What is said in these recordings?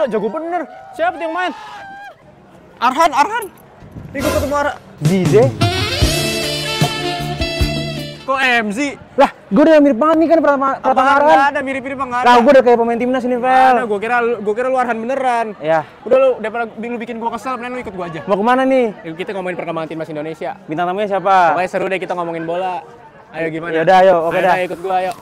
Gila, jago bener. Siapa yang main? Arhan. Ikut ketemu Arhan. Zize? Kok MC? Lah, gue udah mirip banget nih kan Apaan? Arhan. Nggak ada, mirip-mirip nggak ada. Lah, gue udah kayak pemain timnas ini, Vel. Mana, gue kira lu Arhan beneran. Ya. Udah lu, daripada lu bikin gue kesel, mending lu ikut gue aja. Mau kemana nih? Kita ngomongin perkembangan timnas Indonesia. Bintang tamunya siapa? Pokoknya seru deh kita ngomongin bola. Ayo gimana? Ya udah, ayo. Oke dah. Ikut gue, ayo.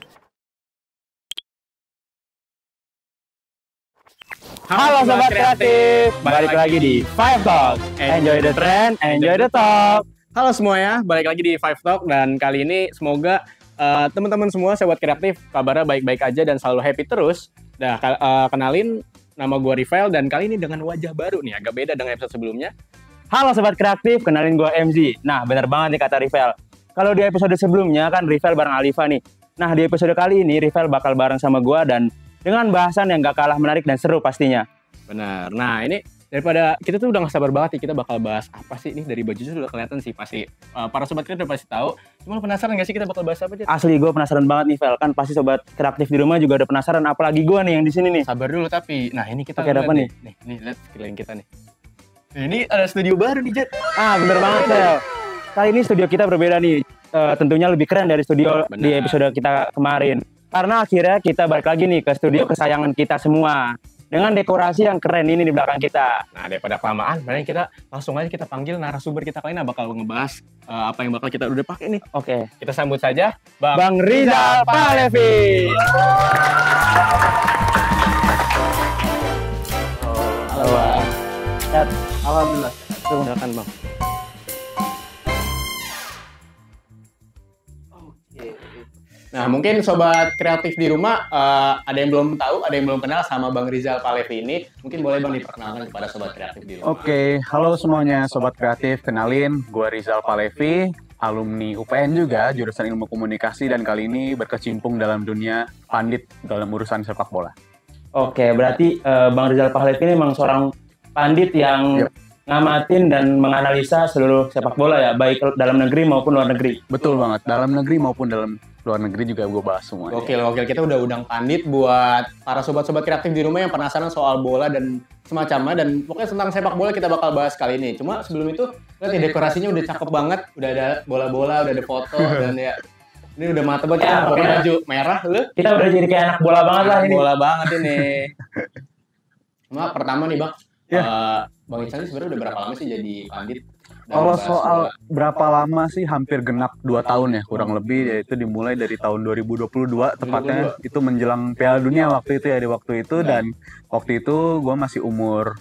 Halo Sobat Kreatif, balik lagi di Five Talk. Enjoy the trend, enjoy the talk. Halo semuanya, balik lagi di Five Talk dan kali ini semoga teman-teman semua Sobat Kreatif kabarnya baik-baik aja dan selalu happy terus. Nah, kenalin nama gue Rivel dan kali ini dengan wajah baru nih, agak beda dengan episode sebelumnya. Halo Sobat Kreatif, kenalin gue MZ. Nah, benar banget nih kata Rivel. Kalau di episode sebelumnya kan Rivel bareng Alifa nih. Nah, di episode kali ini Rivel bakal bareng sama gue dan dengan bahasan yang gak kalah menarik dan seru pastinya. Benar. Nah, ini daripada kita tuh udah gak sabar banget nih kita bakal bahas apa sih. Ini dari bajunya sudah kelihatan sih pasti. Para Sobat Kreatif udah pasti tahu. Cuma penasaran gak sih kita bakal bahas apa aja? Asli gue penasaran banget nih, Vel. Kan pasti Sobat Kreatif di rumah juga udah penasaran. Apalagi gue nih yang di sini nih. Sabar dulu tapi. Nah, ini kita pakai apa nih? Nih, lihat sekeliling kita nih. Ini ada studio baru nih, Jet. Bener banget, Vel. Kali ini studio kita berbeda nih. Tentunya lebih keren dari studio di episode kita kemarin. Karena akhirnya kita balik lagi nih ke studio kesayangan kita semua. Dengan dekorasi yang keren ini di belakang kita. Nah, daripada kelamaan, mending kita langsung aja kita panggil narasumber kita kali ini bakal ngebahas apa yang bakal kita udah pakai nih. Oke. Kita sambut saja Bang Rizal Palevi. Halo, Bang. Alhamdulillah. Silakan, Bang. Nah, mungkin Sobat Kreatif di rumah ada yang belum tahu, ada yang belum kenal sama Bang Rizal Palevi ini. Mungkin boleh Bang diperkenalkan kepada Sobat Kreatif di rumah. Oke, halo semuanya Sobat Kreatif. Kenalin, gue Rizal Palevi, alumni UPN juga, jurusan Ilmu Komunikasi, dan kali ini berkecimpung dalam dunia pandit dalam urusan sepak bola. Oke, berarti Bang Rizal Palevi ini memang seorang pandit yang ngamatin dan menganalisa seluruh sepak bola ya, baik dalam negeri maupun luar negeri. Betul banget, dalam negeri maupun dalam luar negeri juga gue bahas semua. Oke, kita udah undang pandit buat para sobat-sobat kreatif di rumah yang penasaran soal bola dan semacamnya, dan pokoknya tentang sepak bola kita bakal bahas kali ini. Cuma sebelum itu, lihat nih dekorasinya udah cakep banget, udah ada bola-bola, udah ada foto, dan ya ini udah mantep banget ya, pakai baju merah lu. Kita udah jadi kayak anak bola banget lah ini. Bola banget ini. Cuma pertama nih Bang, Bang Ican sebenarnya udah berapa lama sih jadi pandit? Kalau soal berapa lama sih, hampir genap 2 tahun ya kurang lebih, yaitu dimulai dari tahun 2022 tepatnya, itu menjelang Piala Dunia waktu itu ya, di waktu itu. Dan waktu itu gue masih umur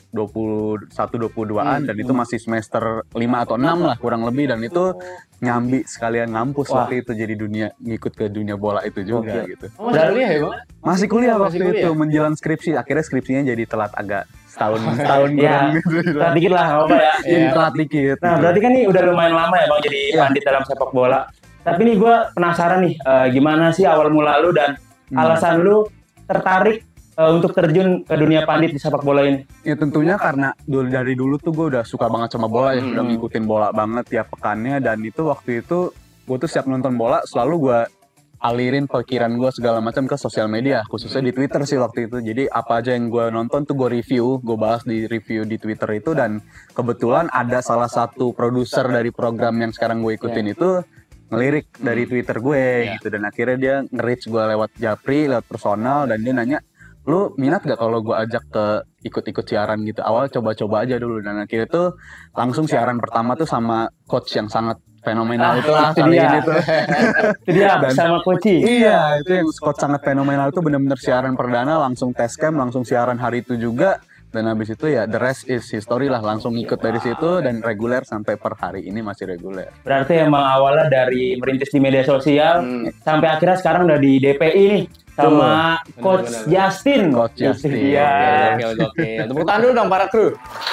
21-22an dan itu masih semester 5 atau 6 lah kurang lebih, dan itu nyambi sekalian ngampus waktu itu, jadi ngikut ke dunia bola itu juga gitu. Masih kuliah ya Bang? Masih kuliah waktu itu, menjelang skripsi. Akhirnya skripsinya jadi telat agak setahun ya, gitu. Telat dikit lah, apa ya? Jadi telat dikit. Nah, berarti kan ini udah lumayan lama ya Bang jadi pandit dalam sepak bola. Tapi nih gue penasaran nih, gimana sih awal mula lu dan alasan lu tertarik untuk terjun ke dunia pandit di sepak bola ini? Ya tentunya karena dari dulu tuh gue udah suka banget sama bola ya, udah ngikutin bola banget tiap pekannya, dan itu waktu itu gue tuh siap nonton bola selalu gue alirin pikiran gue segala macam ke sosial media, khususnya di Twitter sih waktu itu. Jadi apa aja yang gue nonton tuh gue review, gue bahas di review di Twitter itu, dan kebetulan ada salah satu produser dari program yang sekarang gue ikutin itu ngelirik dari Twitter gue gitu, dan akhirnya dia nge-reach gue lewat Japri, lewat personal, dan dia nanya, lu minat gak kalau gue ajak ke ikut-ikut siaran gitu. Awal coba-coba aja dulu, dan akhirnya tuh langsung siaran pertama tuh sama coach yang sangat fenomenal itulah kali ini tuh. Itu dia bersama Koci. Iya, itu yang coach sangat fenomenal itu, benar-benar siaran perdana, langsung test camp, langsung siaran hari itu juga. Dan habis itu ya the rest is history lah, langsung ikut dari situ dan reguler sampai per hari ini masih reguler. Berarti emang awalnya dari merintis di media sosial sampai akhirnya sekarang udah di DPI nih sama Coach Justin. Coach Justin. Iya. Oke. Tepuk tangan dulu dong para kru.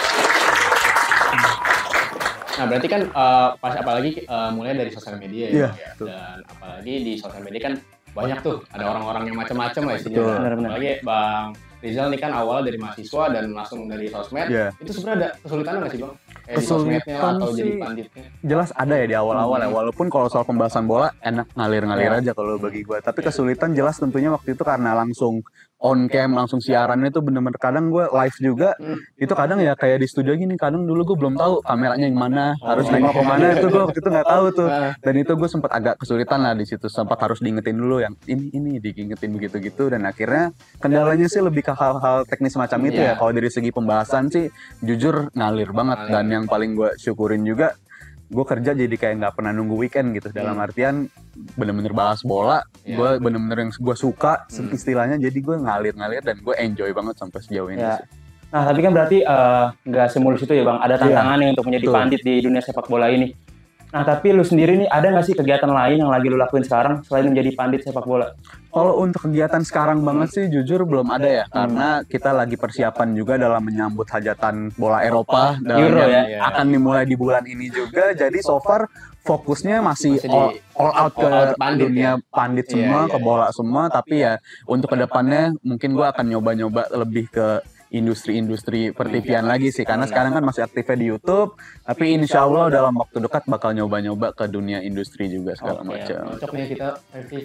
Nah berarti kan pas apalagi mulai dari sosial media ya, dan apalagi di sosial media kan banyak tuh ada orang-orang yang macam-macam lah istilahnya. Apalagi Bang Rizal nih kan awal dari mahasiswa dan langsung dari sosmed, itu sebenarnya ada kesulitan nggak sih Bang? Kesulitan atau sih jadi panditnya? Jelas ada ya di awal-awal ya, walaupun kalau soal pembahasan bola enak ngalir-ngalir aja kalau bagi gue. Tapi kesulitan jelas tentunya waktu itu karena langsung on cam langsung siarannya tuh bener-bener kadang gue live juga itu kadang ya kayak di studio gini kadang dulu gue belum tahu kameranya yang mana harus nengok kemana itu gue waktu itu nggak tahu tuh dan itu gue sempat agak kesulitan lah di situ sempat harus diingetin dulu yang ini diingetin begitu dan akhirnya kendalanya sih lebih ke hal-hal teknis macam itu ya kalau dari segi pembahasan sih jujur ngalir banget dan yang paling gue syukurin juga gue kerja jadi kayak nggak pernah nunggu weekend gitu dalam artian bener-bener bahas bola gue bener-bener yang gue suka istilahnya jadi gue ngalir dan gue enjoy banget sampai sejauh ini sih. Nah tapi kan berarti nggak semulus itu ya Bang, ada tantangannya untuk menjadi pandit di dunia sepak bola ini. Nah tapi lu sendiri nih ada nggak sih kegiatan lain yang lagi lu lakuin sekarang selain menjadi pandit sepak bola? Kalau untuk kegiatan sekarang banget sih jujur belum ada ya karena kita lagi persiapan juga dalam menyambut hajatan bola Eropa Euro akan dimulai di bulan ini juga jadi so far fokusnya masih all out ke dunia pandit semua ke bola semua tapi ya untuk kedepannya mungkin gue akan nyoba-nyoba lebih ke industri pertivian lagi sih karena sekarang kan masih aktifnya di YouTube tapi insya Allah dalam waktu dekat bakal nyoba-nyoba ke dunia industri juga segala macam. Cocok nih kita TV.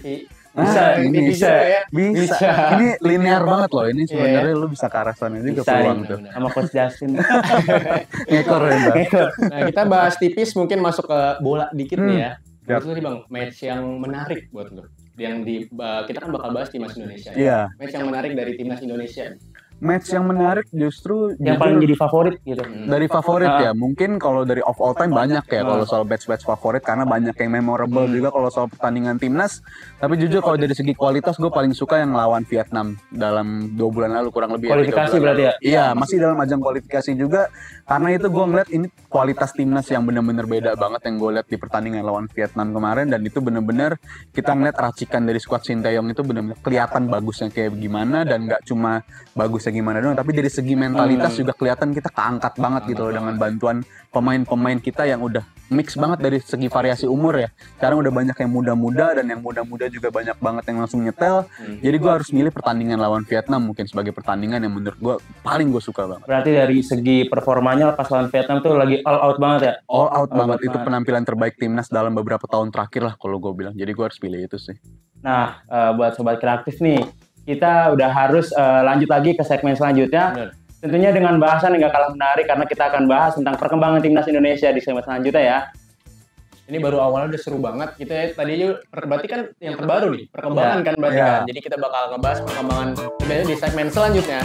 Bisa. Ini linear banget loh ini sebenarnya lu bisa ke arah sana juga peluang tuh. Sama Coach Justin. Ngekor ya Bang. Nah kita bahas tipis mungkin masuk ke bola dikit nih ya. Menurut lu nih Bang, match yang menarik buat lu yang kita kan bakal bahas timnas Indonesia ya. Match yang menarik dari timnas Indonesia. Match yang menarik justru yang paling jadi favorit gitu. Dari favorit ya, mungkin kalau dari of all time banyak ya kalau soal batch favorit karena banyak yang memorable juga kalau soal pertandingan timnas. Tapi jujur kalau dari segi kualitas gue paling suka yang lawan Vietnam dalam 2 bulan lalu kurang lebih. Kualifikasi berarti ya? Iya, masih dalam ajang kualifikasi juga karena itu gue ngeliat ini kualitas timnas yang benar-benar beda banget yang gue lihat di pertandingan lawan Vietnam kemarin dan itu benar-benar kita ngeliat racikan dari skuad Sinteyong itu benar-benar kelihatan bagusnya kayak gimana dan nggak cuma bagus gimana dong tapi dari segi mentalitas juga kelihatan kita keangkat banget gitu loh dengan bantuan pemain-pemain kita yang udah mix banget dari segi variasi umur ya sekarang udah banyak yang muda-muda dan yang muda-muda juga banyak banget yang langsung nyetel jadi gue harus milih pertandingan lawan Vietnam mungkin sebagai pertandingan yang menurut gue paling gue suka banget. Berarti dari segi performanya pas lawan Vietnam tuh lagi all out banget ya? All out banget itu penampilan terbaik timnas dalam beberapa tahun terakhir lah kalau gue bilang jadi gue harus pilih itu sih. Nah buat sobat kreatif nih kita udah harus lanjut lagi ke segmen selanjutnya. Bener. Tentunya dengan bahasan yang gak kalah menarik karena kita akan bahas tentang perkembangan timnas Indonesia di segmen selanjutnya ya. Ini baru awalnya udah seru banget. Kita tadi berarti kan yang terbaru nih, perkembangan kan berarti kan. Jadi kita bakal ngebahas perkembangan di segmen selanjutnya.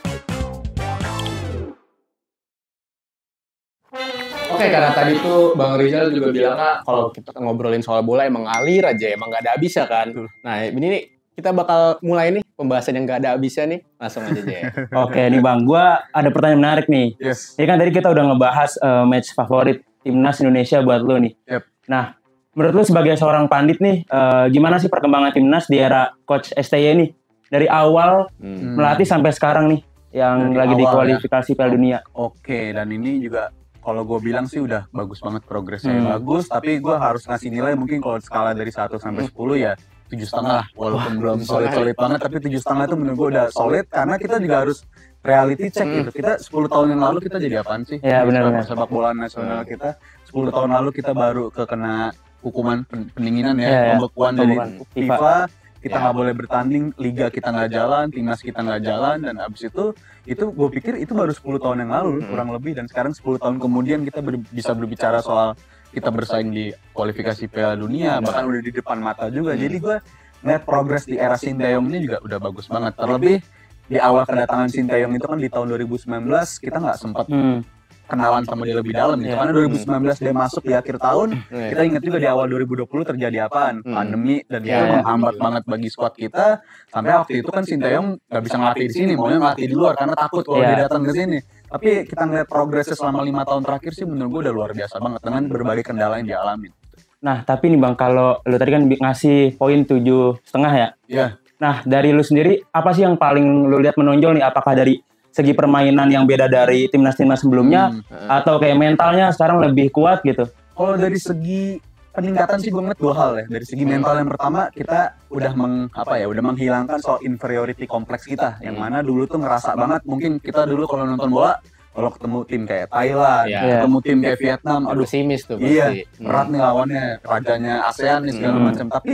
Oke, karena tadi tuh Bang Rizal juga bilang kalau kita ngobrolin soal bola emang ngalir aja, emang gak ada habisnya kan. Nah ini nih kita bakal mulai nih pembahasan yang gak ada habisnya nih. Langsung aja ya. Oke nih Bang, gue ada pertanyaan menarik nih. Yes. Jadi kan tadi kita udah ngebahas match favorit timnas Indonesia buat lo nih. Yep. Nah, menurut lo sebagai seorang pandit nih, gimana sih perkembangan timnas di era Coach STY nih? Dari awal melatih sampai sekarang nih, yang dari lagi di kualifikasi Piala Dunia. Oke, dan ini juga kalau gue bilang sih udah bagus banget progresnya bagus, tapi gue harus ngasih nilai mungkin kalau skala dari 1 sampai 10 ya 7,5 lah, walaupun belum solid banget, tapi 7,5 itu menurut gue udah solid karena kita juga harus reality check gitu. Kita 10 tahun yang lalu kita jadi apaan sih? Ya benar. Sepak bola nasional kita 10 tahun lalu kita baru kena hukuman pendinginan pembekuan dari FIFA. Kita nggak boleh bertanding, liga kita nggak jalan, timnas kita nggak jalan, dan abis itu gue pikir itu baru 10 tahun yang lalu kurang lebih, dan sekarang 10 tahun kemudian kita bisa berbicara soal kita bersaing di kualifikasi Piala Dunia, bahkan udah di depan mata juga. Jadi gue ngeliat progres di era Sinteyong ini juga udah bagus banget. Terlebih di awal kedatangan Sinteyong itu kan di tahun 2019 kita nggak sempat kenalan sama dia lebih dalam gitu. Karena 2019 dia masuk di akhir tahun, kita ingat juga di awal 2020 terjadi apaan? Pandemi, dan itu menghambat banget bagi skuad kita. Sampai waktu itu kan Sinteyong nggak bisa ngelatih di sini, maunya ngelatih di luar karena takut kalau dia datang ke sini. Tapi kita ngeliat progresnya selama 5 tahun terakhir sih menurut gue udah luar biasa banget dengan berbagai kendala yang dialami. Nah, tapi nih Bang, kalau lu tadi kan ngasih poin 7,5 ya? Iya. Nah, dari lu sendiri, apa sih yang paling lu lihat menonjol nih? Apakah dari segi permainan yang beda dari timnas-timnas sebelumnya, atau kayak mentalnya sekarang lebih kuat gitu? Kalau dari segi peningkatan sih gue ngeliat 2 hal ya. Dari segi mental yang pertama, kita udah menghilangkan soal inferiority kompleks kita, yang mana dulu tuh ngerasa banget, mungkin kita dulu kalau nonton bola, kalau ketemu tim kayak Thailand, ketemu tim kayak Vietnam, aduh simis tuh pasti. Iya, berat nih lawannya, rajanya ASEAN nih segala macam. Tapi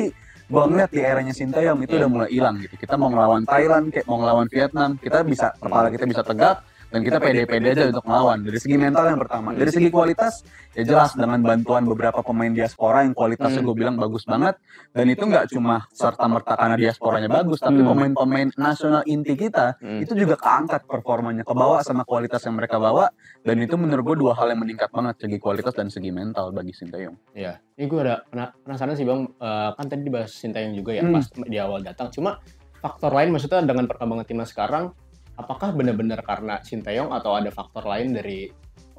gue ngeliat di eranya Sinteyong itu udah mulai hilang gitu. Kita mau ngelawan Thailand, kayak mau ngelawan Vietnam, kita bisa, kepala kita bisa tegak, dan kita pede-pede aja untuk melawan. Dari segi mental yang pertama, dari segi kualitas ya jelas dengan bantuan beberapa pemain diaspora yang kualitasnya gue bilang bagus banget, dan itu nggak cuma serta-merta karena diasporanya bagus, tapi pemain-pemain nasional inti kita itu juga keangkat performanya, kebawa sama kualitas yang mereka bawa, dan itu menurut gue dua hal yang meningkat banget, segi kualitas dan segi mental bagi Sinteyong. Iya, ini gue ada penasaran sih Bang, kan tadi dibahas Sinteyong juga ya pas di awal datang, cuma faktor lain maksudnya dengan perkembangan timnas sekarang, apakah benar-benar karena Sinteyong atau ada faktor lain dari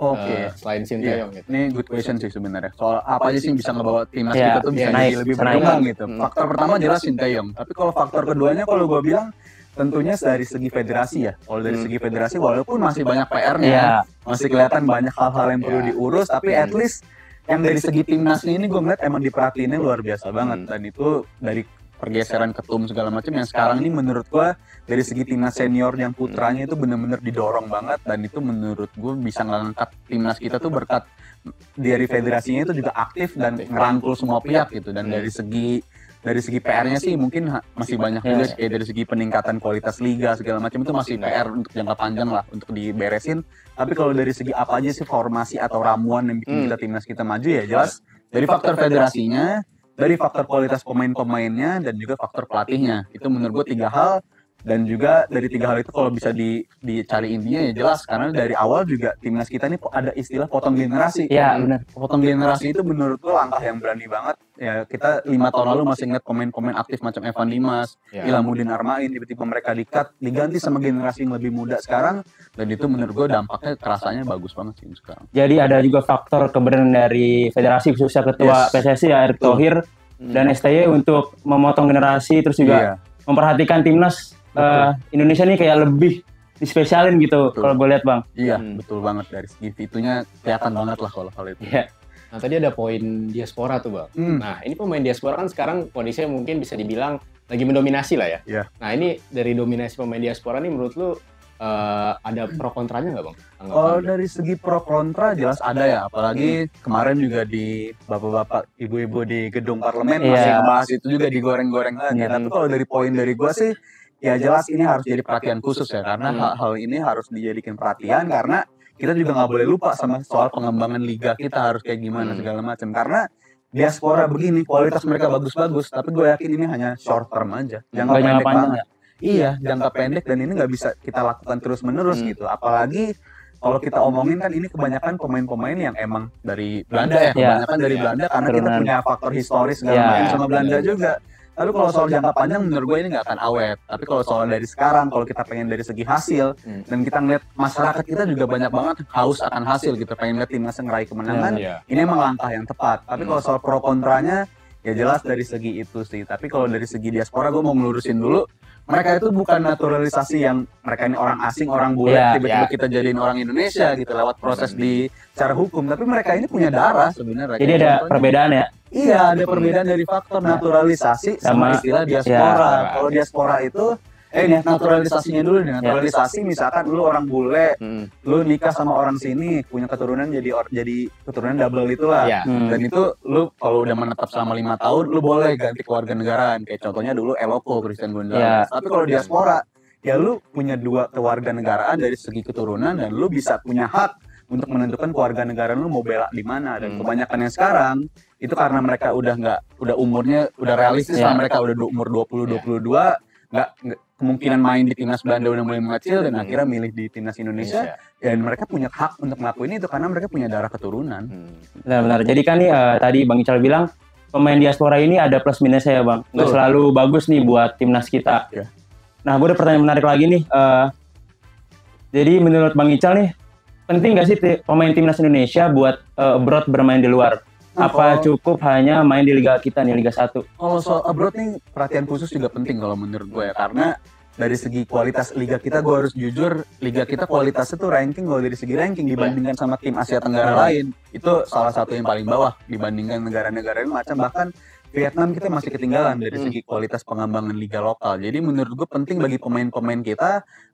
selain Sinteyong gitu? Ini good question sih sebenarnya. Soal apa aja sih yang bisa ngebawa timnas kita tuh bisa jadi lebih berkembang gitu. Faktor pertama jelas Sinteyong. Tapi kalau faktor keduanya kalau gue bilang tentunya dari segi federasi ya. Kalau dari segi federasi walaupun masih banyak PR-nya, masih kelihatan banyak hal-hal yang perlu diurus, tapi at least yang dari segi timnas ini gue ngeliat emang diperhatiinnya luar biasa banget. Dan itu dari pergeseran ketum segala macam yang sekarang ini menurut gua dari segi timnas senior yang putranya itu benar-benar didorong banget, dan itu menurut gua bisa ngangkat timnas kita tuh berkat dari federasinya itu juga aktif dan ngerangkul semua pihak gitu. Dan dari segi PR-nya sih mungkin masih banyak juga, kayak dari segi peningkatan kualitas liga segala macam itu masih PR untuk jangka panjang lah untuk diberesin. Tapi kalau dari segi apa aja sih formasi atau ramuan yang bikin kita timnas kita maju ya jelas dari faktor federasinya, dari faktor kualitas pemain-pemainnya, dan juga faktor pelatihnya. Itu menurut gue 3 hal, dan juga dari 3 hal itu kalau bisa dicari intinya ya jelas, karena dari awal juga timnas kita ini ada istilah potong generasi. Iya benar. Potong generasi itu menurut gue langkah yang berani banget. Ya kita 5 tahun lalu masih ingat pemain-pemain aktif macam Evan Dimas, Ilhamuddin Armain, tiba-tiba mereka diganti sama generasi yang lebih muda sekarang, dan itu menurut gue dampaknya kerasanya bagus banget sih sekarang. Jadi ada juga faktor kebenaran dari federasi khususnya ketua PSSI ya Erick Thohir dan STY untuk memotong generasi, terus juga memperhatikan timnas Indonesia nih kayak lebih dispesialin gitu kalau gue lihat Bang. Iya betul banget, dari segi itunya kelihatan banget lah kalau hal itu. Nah tadi ada poin diaspora tuh Bang. Nah ini pemain diaspora kan sekarang kondisinya mungkin bisa dibilang lagi mendominasi lah ya. Nah ini dari dominasi pemain diaspora nih menurut lu ada pro kontranya nggak Bang? Kalau dari segi pro kontra jelas ada ya, apalagi kemarin juga di bapak-bapak ibu-ibu di gedung parlemen masih ngebahas itu juga digoreng-goreng lagi. Tapi kalau dari poin dari gua sih ya jelas ini harus jadi perhatian khusus ya, karena hal ini harus dijadikan perhatian, karena kita juga nggak boleh lupa sama soal pengembangan liga kita harus kayak gimana segala macam. Karena diaspora begini kualitas mereka bagus-bagus, tapi gue yakin ini hanya short term aja, jangka pendek banget. Iya, jangka pendek, dan ini nggak bisa kita lakukan terus-menerus gitu. Apalagi kalau kita omongin kan ini kebanyakan pemain-pemain yang emang dari Belanda ya, kebanyakan dari Belanda karena kita punya faktor historis segala macam sama Belanda juga. Tapi kalau soal jangka panjang menurut gue ini nggak akan awet. Tapi kalau soal dari sekarang, kalau kita pengen dari segi hasil, dan kita ngeliat masyarakat kita juga banyak banget haus akan hasil gitu, pengen lihat timnas ngeraih kemenangan, ini emang langkah yang tepat. Tapi kalau soal pro kontranya, ya jelas dari segi itu sih. Tapi kalau dari segi diaspora, gue mau ngelurusin dulu, mereka itu bukan naturalisasi yang mereka ini orang asing, orang bule, tiba-tiba kita jadiin orang Indonesia gitu lewat proses di secara hukum. Tapi mereka ini punya darah sebenarnya. Jadi ada perbedaan ya? Iya, ada perbedaan dari faktor naturalisasi sama istilah diaspora. Kalau diaspora itu, naturalisasinya dulu nih. Naturalisasi misalkan lu orang bule, lu nikah sama orang sini, punya keturunan jadi keturunan double itulah. Dan itu lu kalau udah menetap selama 5 tahun, lu boleh ganti kewarganegaraan. Kayak contohnya dulu Eloko, Christian Gonzalez. Tapi kalau diaspora, ya lu punya 2 kewarganegaraan dari segi keturunan, dan lu bisa punya hak untuk menentukan kewarganegaraan lu mau bela di mana. Dan kebanyakan yang sekarang itu karena mereka udah umurnya udah realistis lah, mereka udah umur 20-22, nggak kemungkinan main di timnas Belanda udah mulai mengecil, dan akhirnya milih di timnas Indonesia. Dan mereka punya hak untuk ngelakuin itu karena mereka punya darah keturunan. Benar-benar. Jadi kan nih tadi Bang Ical bilang pemain diaspora ini ada plus minusnya ya Bang. Nggak selalu bagus nih buat timnas kita. Nah gue ada pertanyaan menarik lagi nih. Jadi menurut Bang Ical nih, penting nggak sih pemain timnas Indonesia buat abroad bermain di luar? Apa cukup hanya main di liga kita nih, Liga 1? Kalau soal abroad nih perhatian khusus juga penting kalau menurut gue ya, karena dari segi kualitas liga kita, gue harus jujur, liga kita kualitasnya tuh ranking, kalau dari segi ranking dibandingkan sama tim Asia Tenggara lain, itu salah satu yang paling bawah dibandingkan negara-negara yang macam, bahkan Vietnam kita masih ketinggalan dari segi kualitas pengembangan liga lokal. Jadi menurut gue penting bagi pemain-pemain kita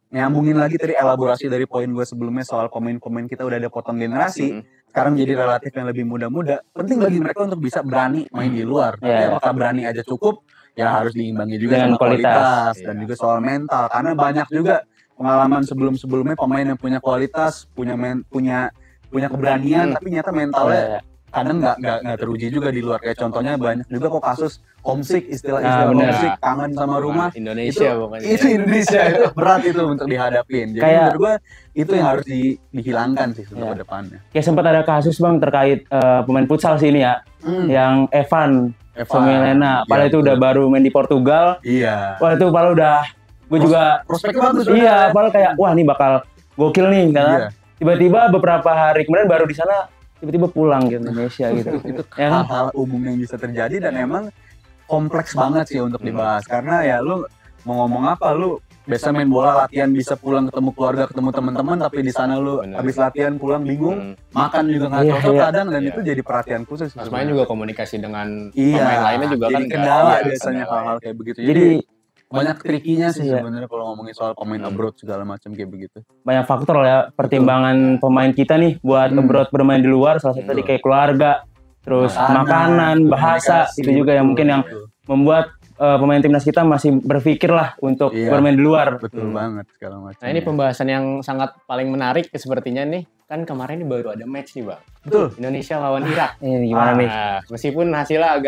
nyambungin lagi tadi elaborasi dari poin gue sebelumnya soal pemain-pemain kita udah ada potong generasi, sekarang jadi relatif yang lebih muda-muda. Penting bagi mereka untuk bisa berani main di luar. Tapi apakah berani aja cukup? Ya harus diimbangi juga dengan kualitas dan juga soal mental. Karena banyak juga pengalaman sebelum-sebelumnya pemain yang punya kualitas, punya keberanian, tapi ternyata mentalnya kadang nggak teruji juga di luar. Kayak contohnya banyak juga kok kasus homesick, istilah homesick, kangen sama rumah. Indonesia itu Indonesia itu berat itu untuk dihadapin. Jadi menurut gue itu yang harus dihilangkan sih untuk kedepannya. Kayak sempat ada kasus bang terkait pemain futsal sih ini ya, yang Evan Somelena. Padahal itu udah baru main di Portugal. Iya. Wah itu padahal udah, gue juga prospeknya bagus. Iya, padahal kayak wah ini bakal gokil nih karena tiba-tiba beberapa hari kemudian baru di sana tiba-tiba pulang ke Indonesia gitu. Itu hal-hal umum yang bisa terjadi dan emang kompleks banget sih untuk dibahas karena ya lu mau ngomong apa, lu biasa main bola latihan bisa pulang ketemu keluarga, ketemu teman-teman, tapi di sana lu habis latihan pulang bingung, makan juga nggak cocok kadang dan itu jadi perhatian khusus. Pas main juga komunikasi dengan pemain lainnya juga jadi kan kendala biasanya hal-hal kayak begitu. Jadi banyak trikinya sih sebenarnya kalau ngomongin soal pemain abroad segala macam kayak begitu. Banyak faktor ya pertimbangan pemain kita nih buat abroad bermain di luar, salah satu tadi kayak keluarga, terus makanan, bahasa itu juga yang mungkin yang membuat pemain timnas kita masih berpikir lah untuk bermain di luar. Betul banget segala macam. Nah ini pembahasan yang sangat paling menarik sepertinya nih. Kan kemarin ini baru ada match nih bang. Betul. Indonesia lawan Irak. Ini gimana nih? Meskipun hasilnya agak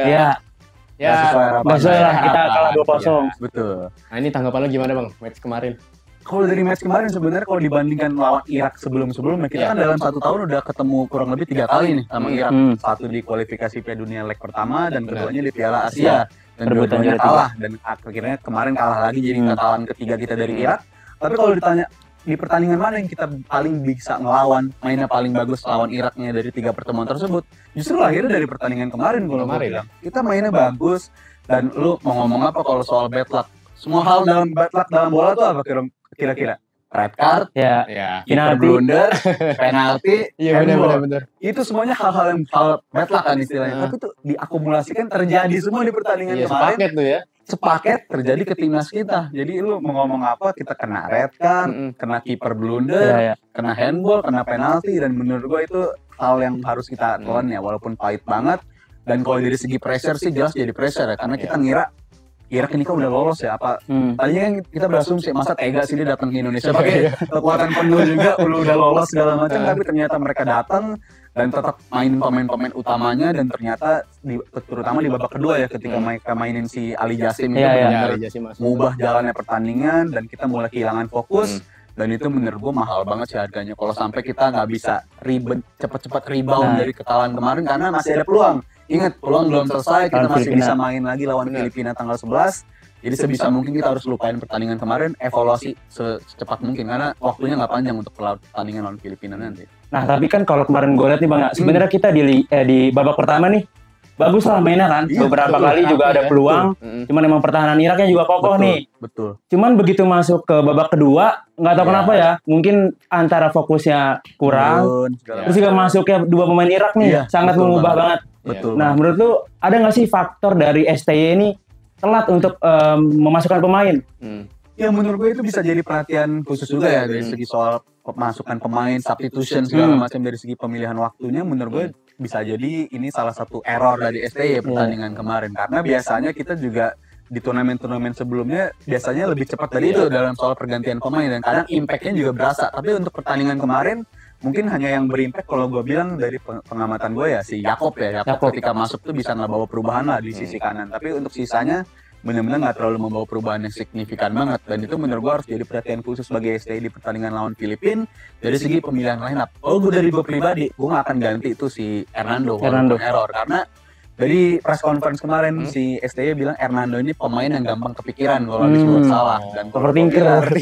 nggak sesuai lah, kita kalah 2-0. Betul. Nah ini tanggapan lo gimana bang match kemarin? Kalau dari match kemarin sebenarnya kalau dibandingkan lawan Irak sebelumnya kita kan dalam 1 tahun udah ketemu kurang lebih 3 kali nih sama Irak. Satu di kualifikasi Piala Dunia leg pertama dan keduanya di Piala Asia. Dan dua-duanya kalah dan akhirnya kemarin kalah lagi jadi kekalahan ketiga kita dari Irak. Tapi kalau ditanya di pertandingan mana yang kita paling bisa ngelawan, mainnya paling bagus lawan Iraknya dari 3 pertemuan tersebut, justru lahirnya dari pertandingan kemarin kalau gue bilang. Kita mainnya bagus dan lu mau ngomong apa kalau soal bad luck? Semua hal dalam bad luck dalam bola tuh apa kira-kira? Red card, penalti, blunder, penalti, benar. Itu semuanya hal bad luck kan istilahnya. Tapi tuh diakumulasikan terjadi semua di pertandingan kemarin. Sepaket tuh ya. Sepaket terjadi ke timnas kita. Jadi lu mau ngomong apa, kita kena red card, kena kiper blunder, kena handball, kena penalti, dan menurut gua itu hal yang harus kita lawan ya, walaupun pahit banget. Dan kalau dari segi pressure sih jelas jadi pressure ya, karena kita ngira Irak ini kan udah lolos ya, apa tadinya kan kita berasumsi masa tega sih dia datang ke Indonesia pakai kekuatan penuh juga udah lolos segala macam, tapi ternyata mereka datang dan tetap main pemain-pemain utamanya dan ternyata terutama di babak kedua ya ketika mereka mainin si Ali Jassim itu benar-benar mengubah jalannya pertandingan dan kita mulai kehilangan fokus. Dan itu menurut gue mahal banget sih harganya kalau sampai kita nggak bisa cepat-cepat rebound dari kekalahan kemarin karena masih ada peluang. Ingat, peluang belum selesai, kita masih bisa main lagi lawan Filipina tanggal 11. Jadi sebisa mungkin kita harus lupain pertandingan kemarin, evaluasi secepat mungkin karena waktunya nggak panjang untuk pertandingan lawan Filipina nanti. Nah tapi kan kalau kemarin gue lihat nih bang, sebenarnya kita di babak pertama nih bagus lah mainnya kan, beberapa kali juga ada peluang, cuman emang pertahanan Iraknya juga kokoh nih. Betul. Cuman begitu masuk ke babak kedua, nggak tahu kenapa ya, mungkin antara fokusnya kurang, terus juga masuknya 2 pemain Irak nih, sangat mengubah banget. Betul. Nah menurut lu ada nggak sih faktor dari STY ini telat untuk memasukkan pemain? Ya menurut gue itu bisa jadi perhatian khusus juga ya dari segi soal pemasukan pemain, substitution segala macam dari segi pemilihan waktunya. Menurut gue bisa jadi ini salah satu error dari STY pertandingan kemarin karena biasanya kita juga di turnamen-turnamen sebelumnya biasanya lebih cepat dari itu dalam soal pergantian pemain dan kadang impact-nya juga berasa. Tapi untuk pertandingan kemarin mungkin hanya yang berimpact kalau gue bilang dari pengamatan gue ya si Yakob ketika masuk tuh bisa ngebawa perubahan lah di sisi kanan. Tapi untuk sisanya benar-benar nggak terlalu membawa perubahan yang signifikan banget dan itu menurut gue harus jadi perhatian khusus bagi STY di pertandingan lawan Filipina dari segi pemilihan lineup. Gue dari gue pribadi gue nggak akan ganti itu si Hernando. Error karena dari press conference kemarin si STY bilang Hernando ini pemain yang gampang kepikiran kalau habis buat salah dan overthinking.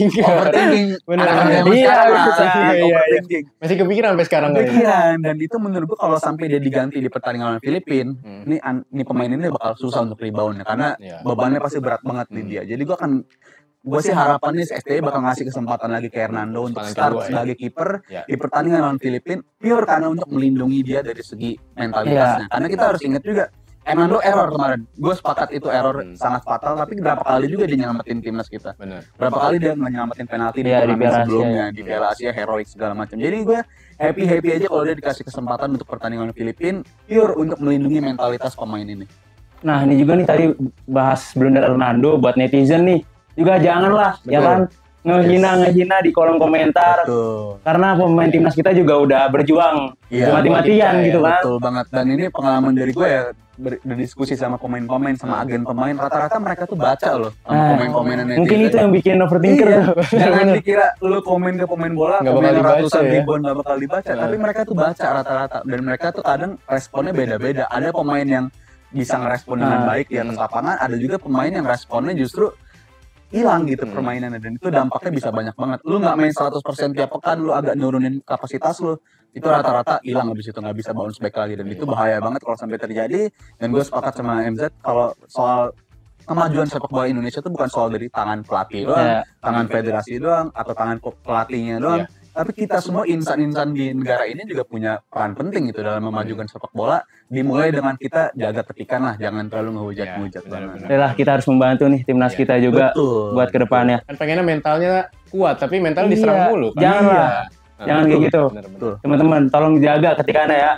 Masih kepikiran sampai sekarang. Dan itu menurut gue kalau sampai dia diganti di pertandingan lawan Filipina, ini pemain ini bakal susah untuk rebound karena bebannya pasti berat banget di dia. Jadi gue sih harapannya STY bakal ngasih kesempatan lagi ke Hernando untuk start sebagai kiper di pertandingan lawan Filipina pure karena untuk melindungi dia dari segi mentalitasnya. Karena kita harus ingat juga Hernando error kemarin. Gue sepakat itu error sangat fatal, tapi berapa kali juga dia nyelamatin timnas kita. Benar. Berapa kali dia nyelamatin penalti di turnamen sebelumnya, di Piala Asia heroik segala macam. Jadi gue happy aja kalau dia dikasih kesempatan untuk pertandingan Filipina pure untuk melindungi mentalitas pemain ini. Nah, ini juga nih tadi bahas blunder Hernando buat netizen nih. Juga janganlah ya kan ngehina di kolom komentar. Betul. Karena pemain timnas kita juga udah berjuang mati-matian gitu kan. Betul banget. Dan ini pengalaman dari gue ya berdiskusi sama pemain-pemain, sama agen pemain, rata-rata mereka tuh baca loh sama pemain-pemainan netizen. Mungkin itu yang bikin overthinker. Jangan dikira lu komen ke pemain bola, komen ratusan ribuan gak bakal dibaca, tapi mereka tuh baca rata-rata. Dan mereka tuh kadang responnya beda-beda. Ada pemain yang bisa ngerespon dengan baik di atas lapangan, ada juga pemain yang responnya justru hilang gitu permainannya, dan itu dampaknya bisa banyak banget. Lu nggak main 100% tiap pekan, lu agak nurunin kapasitas lu, itu rata-rata hilang habis itu, nggak bisa bounce back lagi, dan itu bahaya banget kalau sampai terjadi. Dan gue sepakat sama MZ kalau soal kemajuan sepak bola Indonesia itu bukan soal dari tangan pelatih doang, tangan federasi doang, atau tangan pelatihnya doang. Tapi kita semua insan-insan di negara ini juga punya peran penting gitu dalam memajukan sepak bola. Dimulai dengan kita jaga ketikan lah, jangan terlalu ngehujat-ngehujat. Yalah, kita harus membantu nih timnas kita juga buat kedepannya. Kan pengennya mentalnya kuat, tapi mental diserang mulu. Jangan kayak gitu. Teman-teman, tolong jaga ketikannya ya.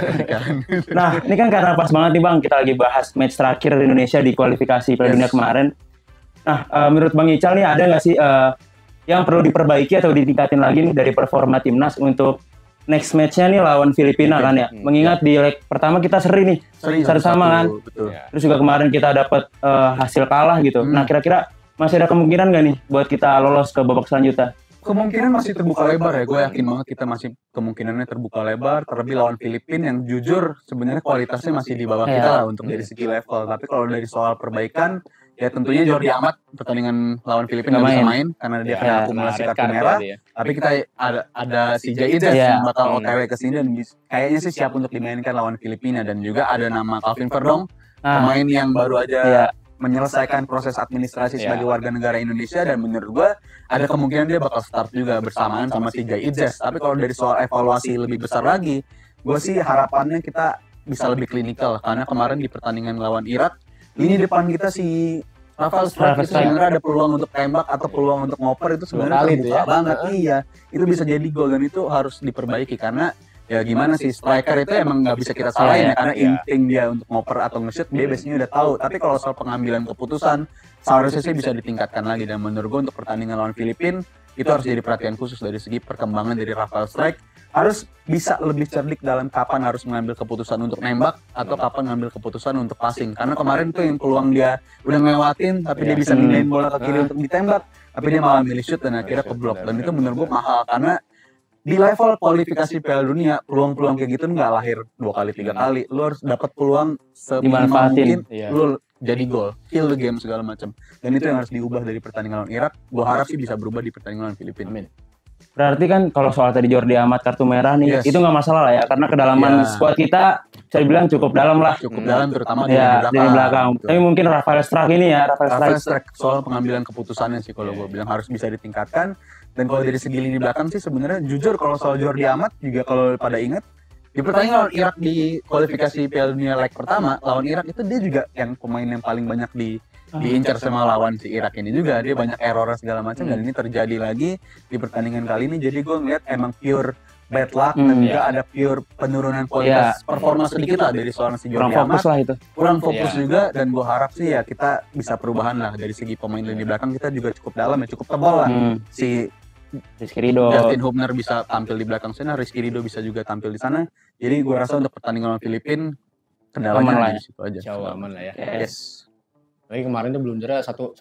Nah, ini kan karena pas banget nih Bang, kita lagi bahas match terakhir Indonesia di kualifikasi Piala Dunia kemarin. Nah, menurut Bang Ical nih ada nggak sih yang perlu diperbaiki atau ditingkatin lagi nih dari performa timnas untuk next match-nya nih lawan Filipina kan ya. Mengingat di leg pertama kita seri nih, seri sama kan. Terus juga kemarin kita dapat hasil kalah gitu. Nah, kira-kira masih ada kemungkinan nggak nih buat kita lolos ke babak selanjutnya? Kemungkinan masih terbuka lebar ya. Gue yakin banget kita masih kemungkinannya terbuka lebar. Terlebih lawan Filipina yang jujur sebenarnya kualitasnya masih di bawah kita lah untuk dari segi level. Tapi kalau dari soal perbaikan, ya tentunya Jordi Amat pertandingan lawan Filipina nggak bisa main karena dia kena akumulasi kartu merah. Tapi kita ada si Jaides yang bakal OTW ke sini dan kayaknya sih siap untuk dimainkan lawan Filipina. Dan juga ada nama Calvin Verdong, pemain yang baru aja menyelesaikan proses administrasi sebagai warga negara Indonesia, dan menurut gue ada kemungkinan dia bakal start juga bersamaan sama si Jaides. Tapi kalau dari soal evaluasi lebih besar lagi, gue sih harapannya kita bisa lebih klinikal, karena kemarin di pertandingan lawan Irak, lini depan kita si Rafael Strike itu sebenarnya ada peluang untuk tembak atau peluang untuk ngoper, itu sebenarnya terbuka banget. Iya, itu bisa jadi gol, dan itu harus diperbaiki karena ya gimana sih, striker itu emang nggak bisa kita salahin ya, karena insting dia untuk ngoper atau nge-shoot dia biasanya udah tahu. Tapi kalau soal pengambilan keputusan seharusnya sih bisa ditingkatkan lagi, dan menurut gue untuk pertandingan lawan Filipina itu harus jadi perhatian khusus dari segi perkembangan dari Rafael Strike. Harus bisa lebih cerdik dalam kapan harus mengambil keputusan untuk nembak atau kapan ngambil keputusan untuk passing, karena kemarin tuh yang peluang dia udah ngelewatin tapi dia bisa mindahin bola ke kiri untuk ditembak, tapi dia malah milih shoot dan akhirnya keblok. Dan itu menurut gue mahal, karena di level kualifikasi Piala Dunia peluang-peluang kayak gitu nggak lahir 2 kali 3 kali. Lu harus dapat peluang seminimal mungkin, lu jadi gol, kill the game segala macam. Dan itu yang harus diubah dari pertandingan lawan Irak. Gue harap sih bisa berubah di pertandingan lawan Filipina. Amin. Berarti kan kalau soal tadi Jordi Amat kartu merah nih, itu nggak masalah lah ya, karena kedalaman squad kita bisa dibilang cukup dalam lah. Cukup dalam, terutama dari belakang. Tapi mungkin Rafael Strike ini ya, Rafael Strike soal pengambilan keputusannya sih kalau gue bilang harus bisa ditingkatkan. Dan kalau dari segi lini belakang sih sebenarnya jujur kalau soal Jordi Amat juga kalau pada ingat di pertandingan lawan Irak di kualifikasi Piala Dunia leg pertama lawan Irak itu dia juga yang pemain yang paling banyak diincar sama lawan si Irak ini juga, dia banyak error segala macam, dan ini terjadi lagi di pertandingan kali ini. Jadi gue ngeliat emang pure bad luck dan juga ada pure penurunan kualitas performa sedikit lah dari seorang si Jordi Amat. Kurang fokus juga, dan gue harap sih ya kita bisa perubahan lah dari segi pemain lini belakang. Kita juga cukup dalam ya, cukup tebal lah. Si Rizky Ridho, Justin Hubner bisa tampil di belakang sana, Rizky Ridho bisa juga tampil di sana. Jadi gue rasa untuk pertandingan lawan Filipina kendalanya di situ aja. Jauh aman lah ya. Yes. Tapi kemarin tuh blundernya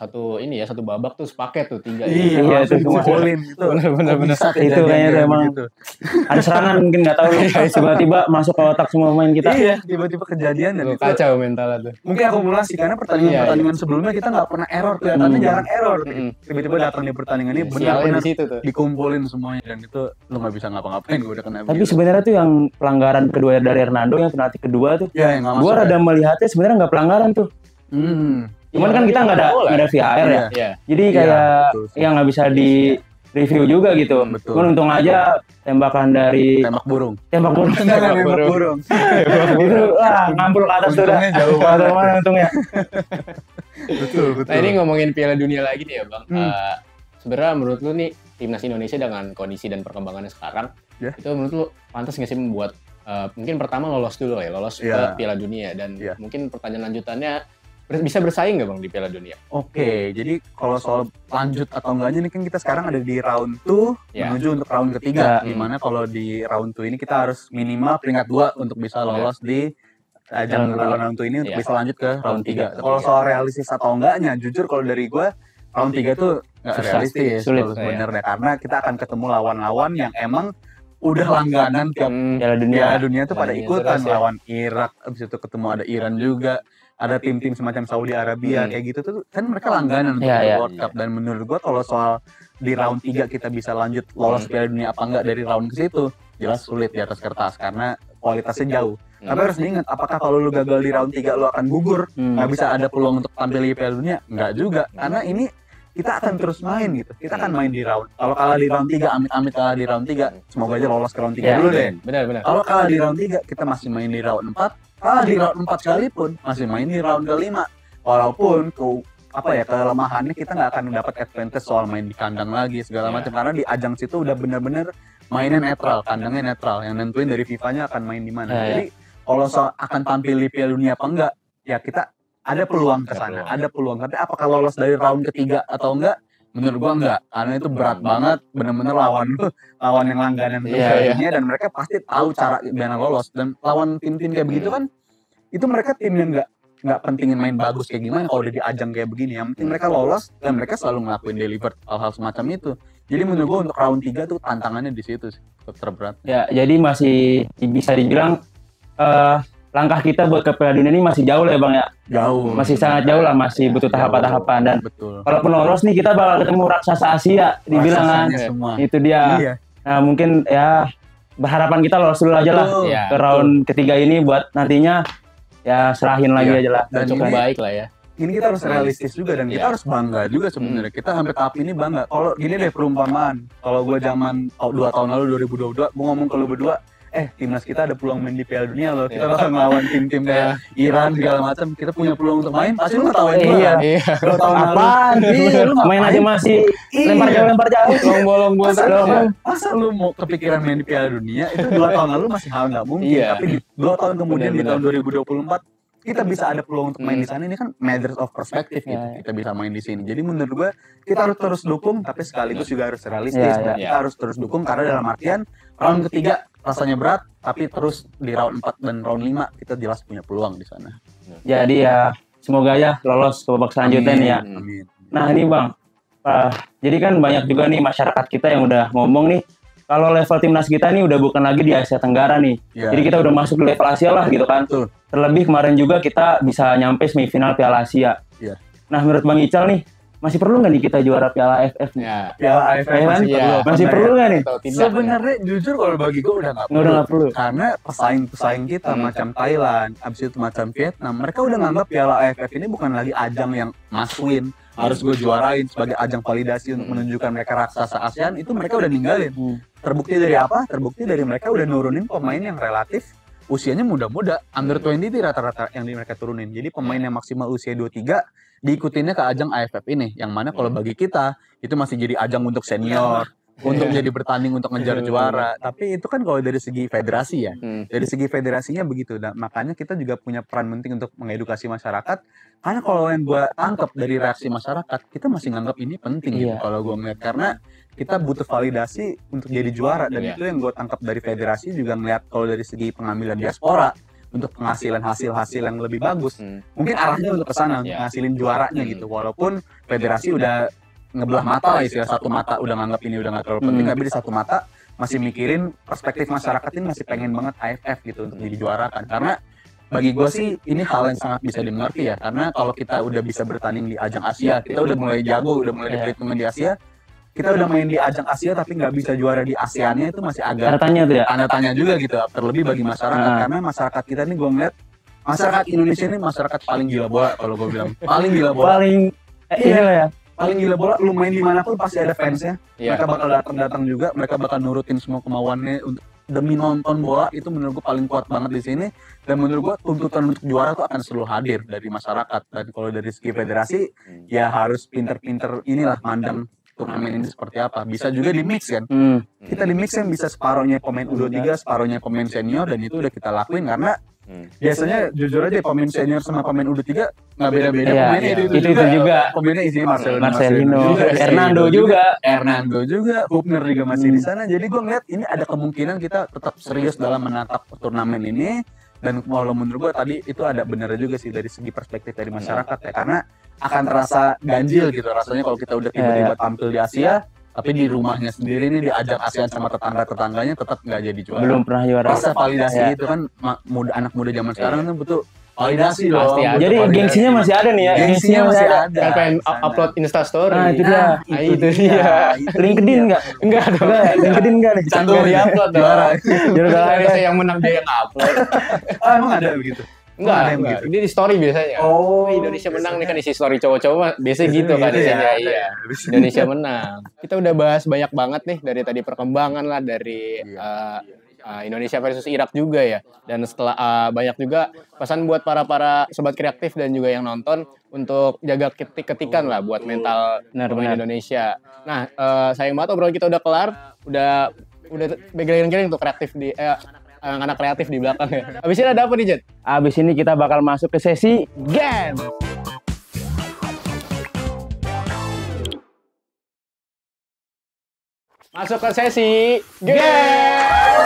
satu babak tuh sepaket tuh 3. Iya, itu kumpulin itu. Benar. Itu kayaknya emang ada serangan mungkin nggak tahu tiba-tiba masuk ke otak semua pemain kita. Iya, tiba-tiba kejadian dan itu kacau mentalnya tuh. Mungkin akumulasi karena pertandingan sebelumnya kita nggak pernah error, kelihatannya jarang error. Tiba-tiba datang di pertandingan ini benar-benar dikumpulin semuanya, dan itu lu nggak bisa ngapa-ngapain. Gue udah kena. Tapi sebenarnya tuh yang pelanggaran kedua dari Hernando, yang penalti kedua tuh, gue rada melihatnya sebenarnya nggak pelanggaran tuh. Cuman kan kita nggak ada VAR ya. Jadi kayak yang nggak bisa review juga gitu. Betul. Cuman untung aja tembakan dari tembak burung. tembak burung. Itu ngampul ke atas sudah. Untungnya jauh banget. Untungnya. Betul. Nah ini ngomongin Piala Dunia lagi nih ya Bang. Sebenarnya menurut lu nih timnas Indonesia dengan kondisi dan perkembangannya sekarang, itu menurut lu pantas nggak sih membuat mungkin pertama lolos dulu ya, lolos ke Piala Dunia dan mungkin pertanyaan lanjutannya bisa bersaing nggak Bang di Piala Dunia? Oke, jadi kalau soal lanjut atau enggaknya ini kan kita sekarang ada di round 2 menuju untuk round ketiga, dimana kalau di round 2 ini kita harus minimal peringkat 2 untuk bisa lolos di ajang round 2 ini untuk bisa lanjut ke round 3. Kalau soal realistis atau enggaknya, jujur kalau dari gue round 3 tuh nggak realistis sebenarnya, karena kita akan ketemu lawan-lawan yang emang udah langganan tiap Piala Dunia tuh pada ikutan, lawan Irak, abis itu ketemu ada Iran juga, ada tim-tim semacam Saudi Arabia kayak gitu tuh kan mereka langganan untuk World Cup. Dan menurut gua kalau soal di round 3 kita bisa lanjut lolos Piala Dunia apa enggak dari round ke situ jelas sulit di atas kertas karena kualitasnya jauh. Tapi harus diingat, apakah kalau lu gagal di round 3 lu akan gugur, nggak bisa ada peluang untuk tampil di Piala Dunia? Nggak juga, karena ini kita akan terus main gitu. Kita akan main di round. Kalau kalah di round 3, amit-amit kalah di round 3, semoga aja lolos ke round 3 dulu deh. Benar. Kalau kalah di round 3, kita masih main di round 4. Kalah di round 4 sekalipun, masih main di round ke-5. Walaupun kelemahannya kita nggak akan mendapat advantage soal main di kandang lagi segala macam, karena di ajang situ udah bener-bener mainnya netral, kandangnya netral, yang nentuin dari FIFA-nya akan main di mana. Jadi kalau akan tampil di Piala Dunia apa enggak, ya kita ada peluang ke sana, ada peluang. Tapi apakah lolos dari round ketiga atau enggak? Menurut gua enggak, karena itu berat banget, bener-bener lawan yang langganan dunia dan mereka pasti tahu cara gimana lolos. Dan lawan tim-tim kayak begitu kan, itu mereka tim yang nggak pentingin main bagus kayak gimana kalau udah di ajang kayak begini. Yang penting mereka lolos dan mereka selalu ngelakuin deliver hal-hal semacam itu. Jadi menurut gua untuk round 3 tuh tantangannya di situ sih, terberat. Ya, jadi masih bisa dibilang langkah kita buat ke Piala Dunia ini masih jauh lah ya Bang ya. Jauh. Masih sangat jauh lah, masih butuh tahapan-tahapan. Dan kalaupun lolos nih kita bakal ketemu raksasa Asia dibilang kan. Itu dia. Iya. Nah mungkin ya berharapan kita lolos dulu aja lah ke round ketiga ini buat nantinya ya serahin lagi aja lah. Dan cukup baik lah ya. Ini kita harus realistis juga dan kita harus bangga juga sebenarnya. Kita sampai tahap ini bangga. Kalau gini deh perumpamaan. Kalau gue zaman 2 tahun lalu 2022, gue ngomong ke lu berdua, timnas kita ada peluang main di Piala Dunia loh. Kita bakal ngelawan tim-tim kayak Iran segala macam. Kita punya peluang untuk main. Pasti lu ngetawain gue kan? Iya. Apaan? Lu main aja masih lempar jauh. Bolong. Masa lu mau kepikiran main di Piala Dunia? Itu 2 tahun lalu masih hal nggak mungkin. Tapi 2 tahun kemudian di tahun 2024 kita bisa ada peluang untuk main di sana. Ini kan matters of perspective gitu. Kita bisa main di sini. Jadi menurut gue kita harus terus dukung, tapi sekaligus juga harus realistis. Kita harus terus dukung karena dalam artian round ketiga rasanya berat, tapi terus di round 4 dan round 5 kita jelas punya peluang di sana. Jadi ya semoga ya lolos ke babak selanjutnya nih ya. Amin. Nah ini Bang, jadi kan banyak juga nih masyarakat kita yang udah ngomong nih, kalau level timnas kita nih udah bukan lagi di Asia Tenggara nih. Jadi kita udah masuk di level Asia lah gitu kan. Terlebih kemarin juga kita bisa nyampe semifinal Piala Asia. Nah menurut Bang Ical nih, masih perlu nggak nih kita juara Piala AFF? Piala AFF masih perlu nggak nih? Sebenarnya jujur kalau bagi gue udah nggak perlu. Karena pesaing kita macam Thailand, abis itu macam Vietnam, mereka udah nganggap Piala AFF ini bukan lagi ajang yang must win, harus gue juarain sebagai ajang validasi untuk menunjukkan mereka raksasa ASEAN. Itu mereka udah ninggalin. Terbukti dari apa? Terbukti dari mereka udah nurunin pemain yang relatif usianya muda-muda, under 20 itu rata-rata yang mereka turunin. Jadi pemain yang maksimal usia 23 diikutinnya ke ajang AFF ini, yang mana kalau bagi kita itu masih jadi ajang untuk senior, untuk jadi bertanding untuk ngejar juara. Tapi itu kan kalau dari segi federasi ya, dari segi federasinya begitu. Dan makanya kita juga punya peran penting untuk mengedukasi masyarakat. Karena kalau yang gue tangkap dari reaksi masyarakat, kita masih nganggap ini penting gitu, kalau gue ngeliat. Karena kita butuh validasi untuk jadi juara, dan itu yang gue tangkap dari federasi juga ngeliat kalau dari segi pengambilan diaspora untuk penghasilan hasil yang lebih bagus. Mungkin arahnya untuk kesana, untuk ngasilin juaranya gitu. Walaupun federasi udah ngebelah mata lah, istilah satu mata udah nganggap ini udah nggak terlalu penting, tapi di satu mata masih mikirin perspektif masyarakat ini, masih pengen banget AFF gitu untuk dijuarakan. Karena bagi gue sih ini hal yang sangat bisa dimengerti ya, karena kalau kita udah bisa bertanding di ajang Asia, kita udah mulai jago, udah mulai diperhitungkan di Asia, kita udah main di ajang Asia tapi nggak bisa juara di ASEAN-nya, itu masih agak tanda tanya juga gitu, terlebih bagi masyarakat. Karena masyarakat kita ini gue ngeliat, masyarakat Indonesia ini masyarakat paling gila bola kalau gue bilang, paling gila bola. paling gila bola, lu main dimanapun pasti ada fansnya. Mereka bakal datang juga, mereka bakal nurutin semua kemauannya untuk demi nonton bola. Itu menurut gue paling kuat banget di sini. Dan menurut gue tuntutan untuk juara tuh akan selalu hadir dari masyarakat. Dan kalau dari segi federasi, ya harus pinter-pinter inilah mandang turnamen ini seperti apa. Bisa juga di mix kan. Kita di mix kan bisa separohnya pemain U23, separohnya pemain senior, dan itu udah kita lakuin karena biasanya jujur aja pemain senior sama pemain U23 nggak beda-beda pemainnya itu juga. Pemainnya isinya Marcelino, Hernando juga, Hubner juga masih di sana. Jadi gue ngeliat ini ada kemungkinan kita tetap serius dalam menatap turnamen ini. Dan kalau menurut gue tadi itu ada benar juga sih dari segi perspektif dari masyarakat ya, karena akan terasa ganjil gitu rasanya kalau kita udah tiba-tiba tampil di Asia tapi di rumahnya sendiri ini diajak ASEAN sama tetangga-tetangganya tetap nggak jadi juara. Belum pernah juara. Rasa validasi itu kan anak muda zaman sekarang kan butuh validasi dong. Jadi gengsinya masih ada nih ya. Gengsinya masih ada. Kan pengen upload Insta story. Nah, itu dia. Itu dia. LinkedIn enggak? Enggak dong. LinkedIn enggak nih? Canggih di-upload juara. Juara yang menang dia yang upload. Emang ada begitu? Enggak. Ini di story biasanya. Oh, Indonesia menang nih kan isi story cowok-cowok biasanya gitu kan isinya. Iya. Indonesia menang. Kita udah bahas banyak banget nih dari tadi perkembangan lah dari Indonesia versus Irak juga ya. Dan setelah banyak juga pesan buat para sobat kreatif dan juga yang nonton untuk jaga ketikan lah buat mental pemain Indonesia. Nah, sayang banget obrolan kita udah kelar, udah begeleng-geleng untuk kreatif di anak kreatif di belakang ya. Abis ini ada apa nih, Jet? Abis ini kita bakal masuk ke sesi game. Masuk ke sesi game.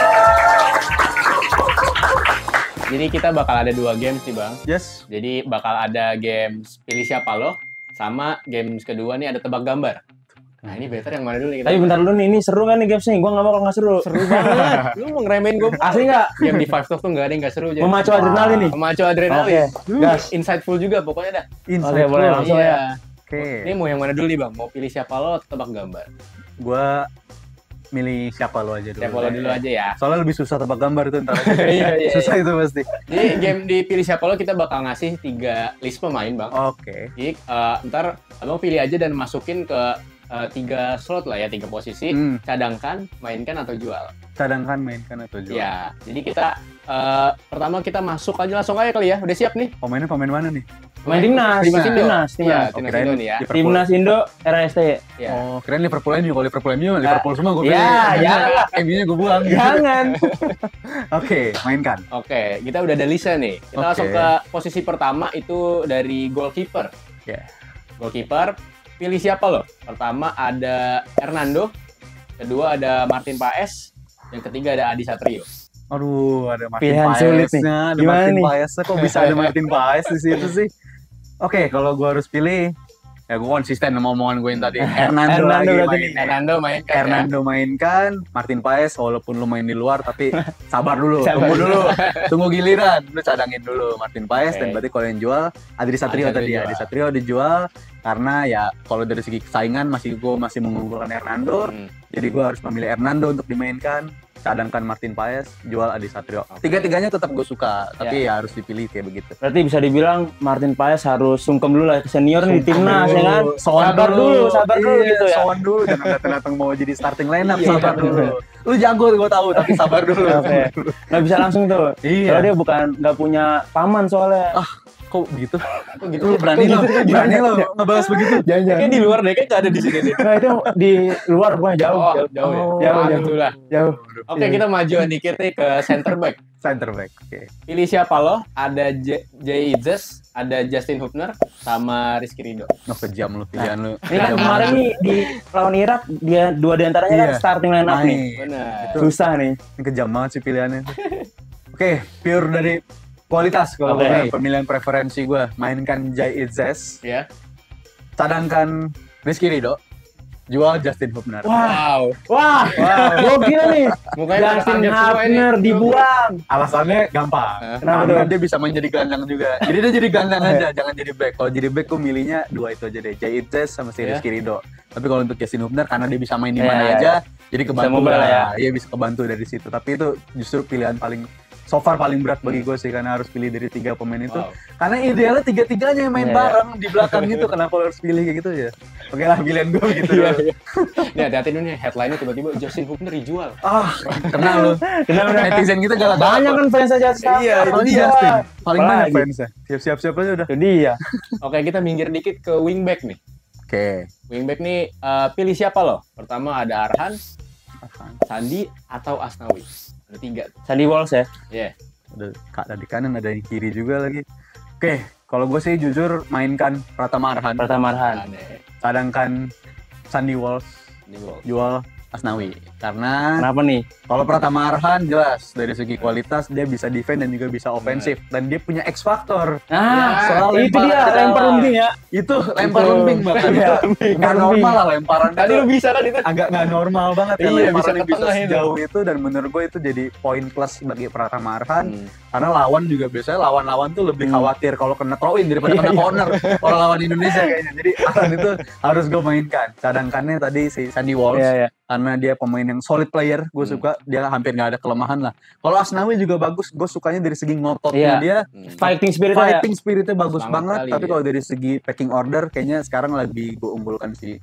Jadi kita bakal ada 2 game sih, Bang. Yes. Jadi bakal ada games pilih siapa lo, sama games kedua nih ada tebak gambar. Nah ini better yang mana dulu nih kita? Tapi bentar dulu nih, ini seru kan nih gamesnya? Gue gak mau kalau gak seru. Seru banget. Lu mau ngeremehin gue? Asli gak? Game di Five Talk tuh gak ada yang gak seru. Memacu adrenalin nih? Memacu adrenalin. Gas. Insightful juga pokoknya dah. Oke, boleh langsung ya. Oke. Ini mau yang mana dulu nih, Bang? Mau pilih siapa lo atau tebak gambar? Gua milih siapa lo aja dulu. Siapa lo dulu aja ya. Soalnya lebih susah tebak gambar itu ntar. Iya. Susah itu pasti. Jadi game di pilih siapa lo kita bakal ngasih 3 list pemain, Bang. Oke. Jadi ntar abang pilih aja dan masukin ke 3 slot lah ya, 3 posisi. Cadangkan, mainkan atau jual. Cadangkan, mainkan atau jual. Ya, jadi kita pertama kita masuk aja langsung aja kali ya. Udah siap nih? Pemainnya pemain mana nih? Main timnas. Timnas Indo nih ya. Timnas Indo RST. Ya. Oh, kirain Liverpool MU. Kalau Liverpool MU, Liverpool semua gue pilih. Ya, MU-nya gue buang. Jangan. Oke, mainkan. Oke, kita udah ada listnya nih. Kita langsung ke posisi pertama itu dari goalkeeper. Ya. Goalkeeper, pilih siapa lo? Pertama ada Hernando, kedua ada Martin Paes, yang ketiga ada Adi Satrio. Aduh, ada Martin Pilihan sulit nih. Paesnya, ada Gimana Martin nih? Paesnya, kok bisa ada Martin Paes di situ sih? Oke, kalau gue harus pilih, ya gue konsisten sama omongan gue yang tadi. Hernando lagi main. Hernando mainkan, Martin Paes walaupun lu main di luar tapi sabar dulu, tunggu giliran, lu cadangin dulu Martin Paes. Dan berarti kalau yang jual Adi Satrio tadi ya, Adi Satrio dijual karena ya kalau dari segi saingan gue masih mengunggulkan Hernando. Jadi gue harus memilih Hernando untuk dimainkan, cadangkan Martin Paes, jual Adi Satrio. Tiga-tiganya tetap gue suka, tapi ya harus dipilih kayak begitu. Berarti bisa dibilang Martin Paes harus sungkem dulu lah ke senior nih di timnas ya kan. Sabar dulu gitu ya. Sowan dulu, jangan datang-datang mau jadi starting lineup. Sabar dulu. Lu jago gue tahu, tapi sabar dulu. Oke. Nggak bisa langsung tuh. Kalau dia nggak punya paman soalnya. Kok gitu? Lu berani lo ngebahas begitu? Jangan. Kayak di luar deh, kayak nggak ada di sini deh. Nah itu di luar pokoknya jauh. Jauh. Oke, kita maju dikit nih ke center back. Oke. Pilih siapa lo? Ada Jay Itzes, ada Justin Hubner, sama Rizky Ridho. Kejam lu pilihan lu. Ini kan kemarin nih di lawan Irak, dia 2 diantaranya kan starting line up nih. Benar. Susah nih. Ini kejam banget sih pilihannya. Oke, pure dari kualitas kalau pemilihan preferensi gue, mainkan Jay Itzes, cadangkan Rizky Ridho, jual Justin Hubner. Wow. Gokil nih. Mukanya Justin Hubner dibuang. Alasannya gampang. Kenapa dia bisa main jadi gelandang juga. Jadi dia jadi gelandang aja, jangan jadi back. Kalau jadi back gue milihnya 2 itu aja deh, Jay Itzes sama si Rizky Ridho. Tapi kalau untuk Justin Hubner karena dia bisa main di mana aja, jadi kebantu lah. Iya bisa kebantu dari situ. Tapi itu justru pilihan paling so far paling berat bagi gue sih, karena harus pilih dari 3 pemain itu. Karena idealnya 3-3-nya yang main bareng di belakang gitu, kenapa lo harus pilih kayak gitu ya? Oke lah, pilihan gue gitu. Nih hati-hati dulu nih, headline-nya tiba-tiba Justin Hubner dijual. Kenal lo. Netizen kita galak banyak kan fans aja. Iya, itu Justin. Paling banyak fansnya. Siap-siap aja udah. Itu dia. Oke, kita minggir dikit ke wingback nih. Oke. Wingback nih, pilih siapa lo? Pertama ada Arhan, Sandi, atau Asnawi. Ada 3 tuh. Sandy Walsh ya? Iya. Ada di kanan, ada di kiri juga lagi. Oke, kalau gue sih jujur mainkan Pratama Arhan. Cadangkan Sandy Walsh. Jual Asnawi. Karena kenapa nih? Kalau Pratama Arhan jelas dari segi kualitas dia bisa defend dan juga bisa ofensif, dan dia punya X factor. Soal itu dia lempar lumbing ya. Itu lempar lumbing bahkan. Nggak normal lah lemparan. Tadi lu bisa kan itu? Agak nggak normal banget ya, Iya, lemparan bisa bisa sejauh itu, dan menurut gue itu jadi poin plus bagi Pratama Arhan. Karena lawan juga biasanya lawan tuh lebih khawatir kalau kena throw in daripada kena corner. Kalau lawan Indonesia kayaknya. Jadi Arhan itu harus gue mainkan. Cadangkannya tadi si Sandy Walsh. Karena dia pemain yang solid player, gue suka, dia hampir nggak ada kelemahan lah. Kalau Asnawi juga bagus, gue sukanya dari segi ngototnya dia, fighting spiritnya bagus banget. Tapi kalau dari segi packing order, kayaknya sekarang lebih gue unggulkan si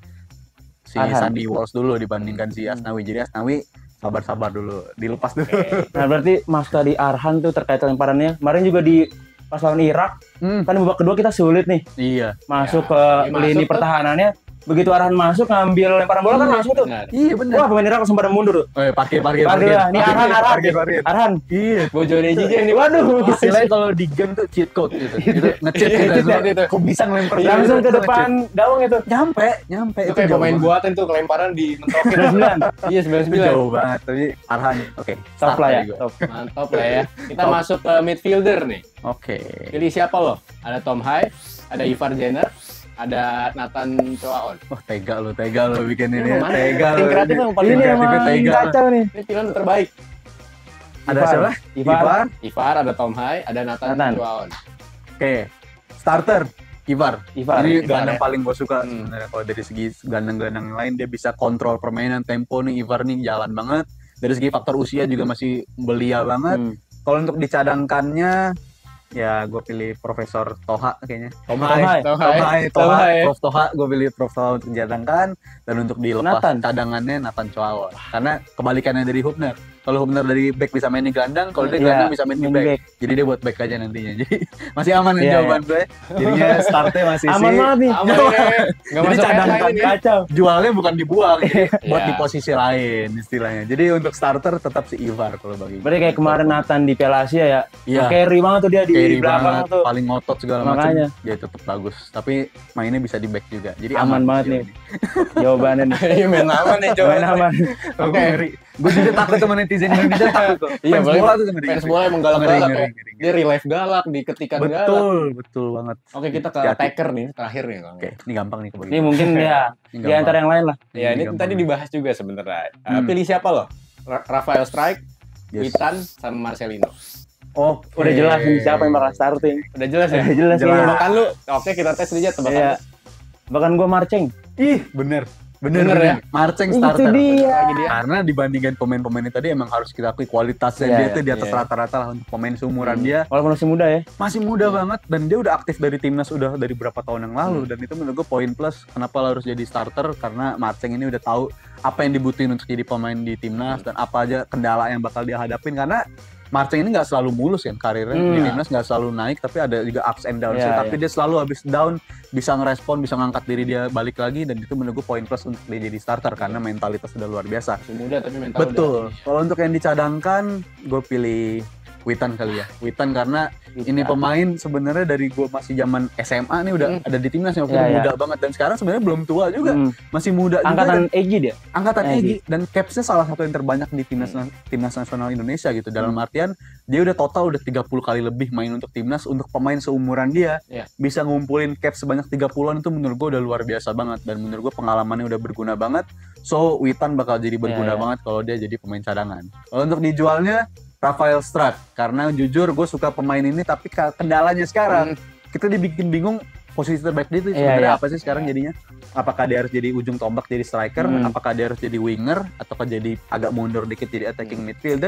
Sandy Walsh dulu dibandingkan si Asnawi. Jadi Asnawi sabar dulu, dilepas dulu. Nah berarti Mas tadi Arhan tuh terkait lemparannya, kemarin juga di pas lawan Irak, kan babak kedua kita sulit nih. Iya. Masuk ke lini pertahanannya. Begitu Arhan masuk ngambil lemparan bola kan masuk tuh. Iya benar. Wah pemain Irak langsung pada mundur. Parkir. Ini Arhan. Iya. Bojone Jijeng nih. Waduh. Istilahnya kalau di game tuh cheat code gitu. Nge-cheat gitu. Kok bisa ngelempar langsung ke depan gawang itu. Nyampe. Itu kayak pemain buatan tuh kelemparan dimentokin. Iya 99. Jauh banget. Tapi Arhan oke. Top lah ya. Mantap lah ya. Kita masuk ke midfielder nih. Oke. Pilih siapa lo? Ada Tom Hai, ada Ivar Jenner, ada Nathan Choaon. Wah tega lo bikin ini ya. Tega lo. Tim kreatif yang paling kacau nih. Ini pilihan terbaik. Ada siapa? Ivar, ada Tom Hai, ada Nathan Choaon. Oke. Starter Ivar. Ini gelandang ya. paling gue suka sebenarnya. Kalau dari segi gelandang-gelandang lain, dia bisa kontrol permainan, tempo nih. Ivar nih jalan banget. Dari segi faktor usia juga masih belia banget. Kalau untuk dicadangkannya, ya gue pilih Profesor Toha kayaknya. Prof Toha, gue pilih Prof Toha untuk dicadangkan, dan untuk dilepas cadangannya Nathan Choaon. Karena kebalikannya dari Hubner. Kalau Hubner dari back bisa main di gelandang, kalau dia gelandang bisa main di back. Jadi dia buat back aja nantinya. Jadi masih aman nih jawaban gue. Jadinya startnya masih aman banget nih. Jadi cadangkan kacau. Jualnya bukan dibuang, buat di posisi lain istilahnya. Jadi untuk starter tetap si Ivar kalau bagi. Berarti kayak kemarin Nathan di Piala Asia ya. Carry banget tuh dia di belakang tuh. Paling ngotot segala macam. Dia tetap bagus. Tapi mainnya bisa di back juga. Jadi aman banget nih. Jawabannya nih. Iya main aman nih jawabannya. Main aman. Oke. Gue juga takut sama netizen Indonesia takut kok. Iya, fans bola emang galak-galak. Dia relive galak, diketikan galak. Betul banget. Oke, kita ke attacker nih, terakhir nih. Oke, ini gampang nih kebagi. Ini mungkin ya di antara yang lain lah. Ya, ini tadi dibahas juga sebenarnya. Pilih siapa lo? Rafael Strike, Witan, sama Marcelino. Oh, udah jelas nih siapa yang bakal starting. Udah jelas ya? Jelas. Bahkan lu, oke kita tes aja tebakan. Bahkan gue Marceng. Bener ya, Marceng starter. Itu dia. Karena dibandingkan pemain-pemain tadi emang harus kita akui kualitasnya dia tuh di atas rata-rata lah untuk pemain seumuran dia. Walaupun masih muda ya. Masih muda banget, dan dia udah aktif dari timnas udah dari berapa tahun yang lalu, dan itu menurut gue poin plus kenapa harus jadi starter, karena Marceng ini udah tahu apa yang dibutuhin untuk jadi pemain di timnas dan apa aja kendala yang bakal dia hadapin, karena Marceng ini nggak selalu mulus kan karirnya di timnas, nggak selalu naik, tapi ada juga ups and downs. Tapi dia selalu habis down bisa ngerespon, bisa ngangkat diri dia balik lagi, dan itu menurut gue poin plus untuk dia jadi starter karena mentalitas udah luar biasa. Muda tapi mental. Betul. Kalau untuk yang dicadangkan, gue pilih Witan kali ya. Witan karena ini pemain sebenarnya dari gue masih zaman SMA nih udah ada di timnas yang muda banget, dan sekarang sebenarnya belum tua juga, masih muda. Angkatan Egy dia. Angkatan Egy, dan capsnya salah satu yang terbanyak di timnas nasional Indonesia gitu. Dalam artian dia udah total 30 kali lebih main untuk timnas. Untuk pemain seumuran dia bisa ngumpulin caps sebanyak 30-an itu menurut gue udah luar biasa banget, dan menurut gue pengalamannya udah berguna banget. So Witan bakal jadi berguna banget kalau dia jadi pemain cadangan. Kalau untuk dijualnya Rafael Struijk, karena jujur gue suka pemain ini, tapi kendalanya sekarang kita dibikin bingung posisi terbaik dia itu sebenarnya apa sih sekarang jadinya. Apakah dia harus jadi ujung tombak jadi striker, apakah dia harus jadi winger, ataukah jadi agak mundur dikit jadi attacking midfielder.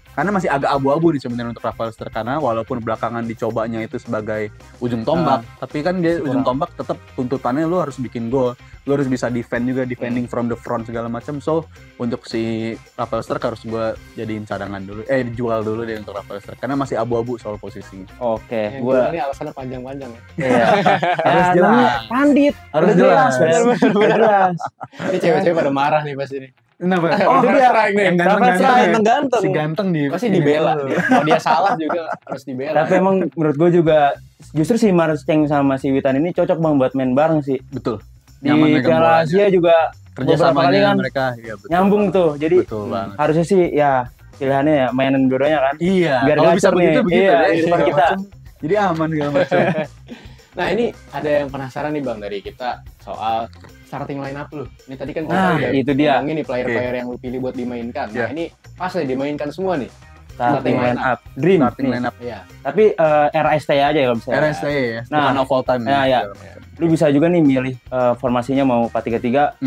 Karena masih agak abu-abu nih sebenarnya untuk Rafael Struijk, karena walaupun belakangan dicobanya itu sebagai ujung tombak, tapi kan dia ujung tombak tetap tuntutannya lu harus bikin gol, lu harus bisa defend juga, defending from the front segala macam. So untuk si Rafael Struijk harus gua jadiin cadangan dulu, dijual dulu deh untuk Rafael Struijk karena masih abu-abu soal posisi. Oke, gua ini alasannya panjang-panjang ya. Iya. Harus jelas. Pandit. Harus jelas. Jelas. Ini cewek-cewek pada marah nih pasti nih. Kenapa? Oh, dia yang ganteng. Si ganteng pasti dibela. Kalau dia salah juga harus dibela. Tapi emang menurut gue juga justru si Marceng sama si Witan ini cocok Bang buat main bareng sih. Betul. Di Piala Asia juga beberapa kali kan mereka nyambung tuh. Jadi harusnya sih ya pilihannya ya mainin dua-duanya kan. Iya. Biar kalau bisa begitu iya, di depan kita. Jadi aman segala macam. Nah ini ada yang penasaran nih Bang dari kita soal starting line up lu. Ini tadi kan kita udah itu dia. Ngomongin nih player-player yang lu pilih buat dimainkan. Nah ini pas nih dimainkan semua nih. Starting line up. Dream. Starting line up. Iya. Tapi RST aja ya kalau bisa. RST ya. Nah, bukan of all time ya. Lu bisa juga nih milih formasinya mau 4-3-3.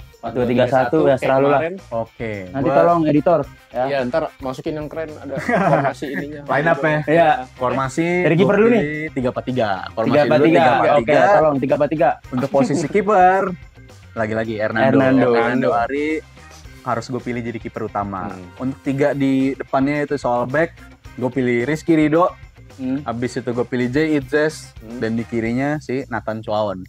4-2-3-1 ya serah lu lah. Oke. Nanti tolong editor ya. Iya, ntar masukin yang keren ada formasi ininya. Line up ya. Iya. Formasi dari kiper dulu nih. 3-4-3. Formasi 3-4-3. Oke, tolong 3-4-3. Untuk posisi kiper lagi-lagi Hernando Ari harus gue pilih jadi kiper utama. Untuk 3 di depannya itu soal back, gue pilih Rizky Ridho. Abis itu gue pilih Jay Itzes dan di kirinya si Nathan Choaon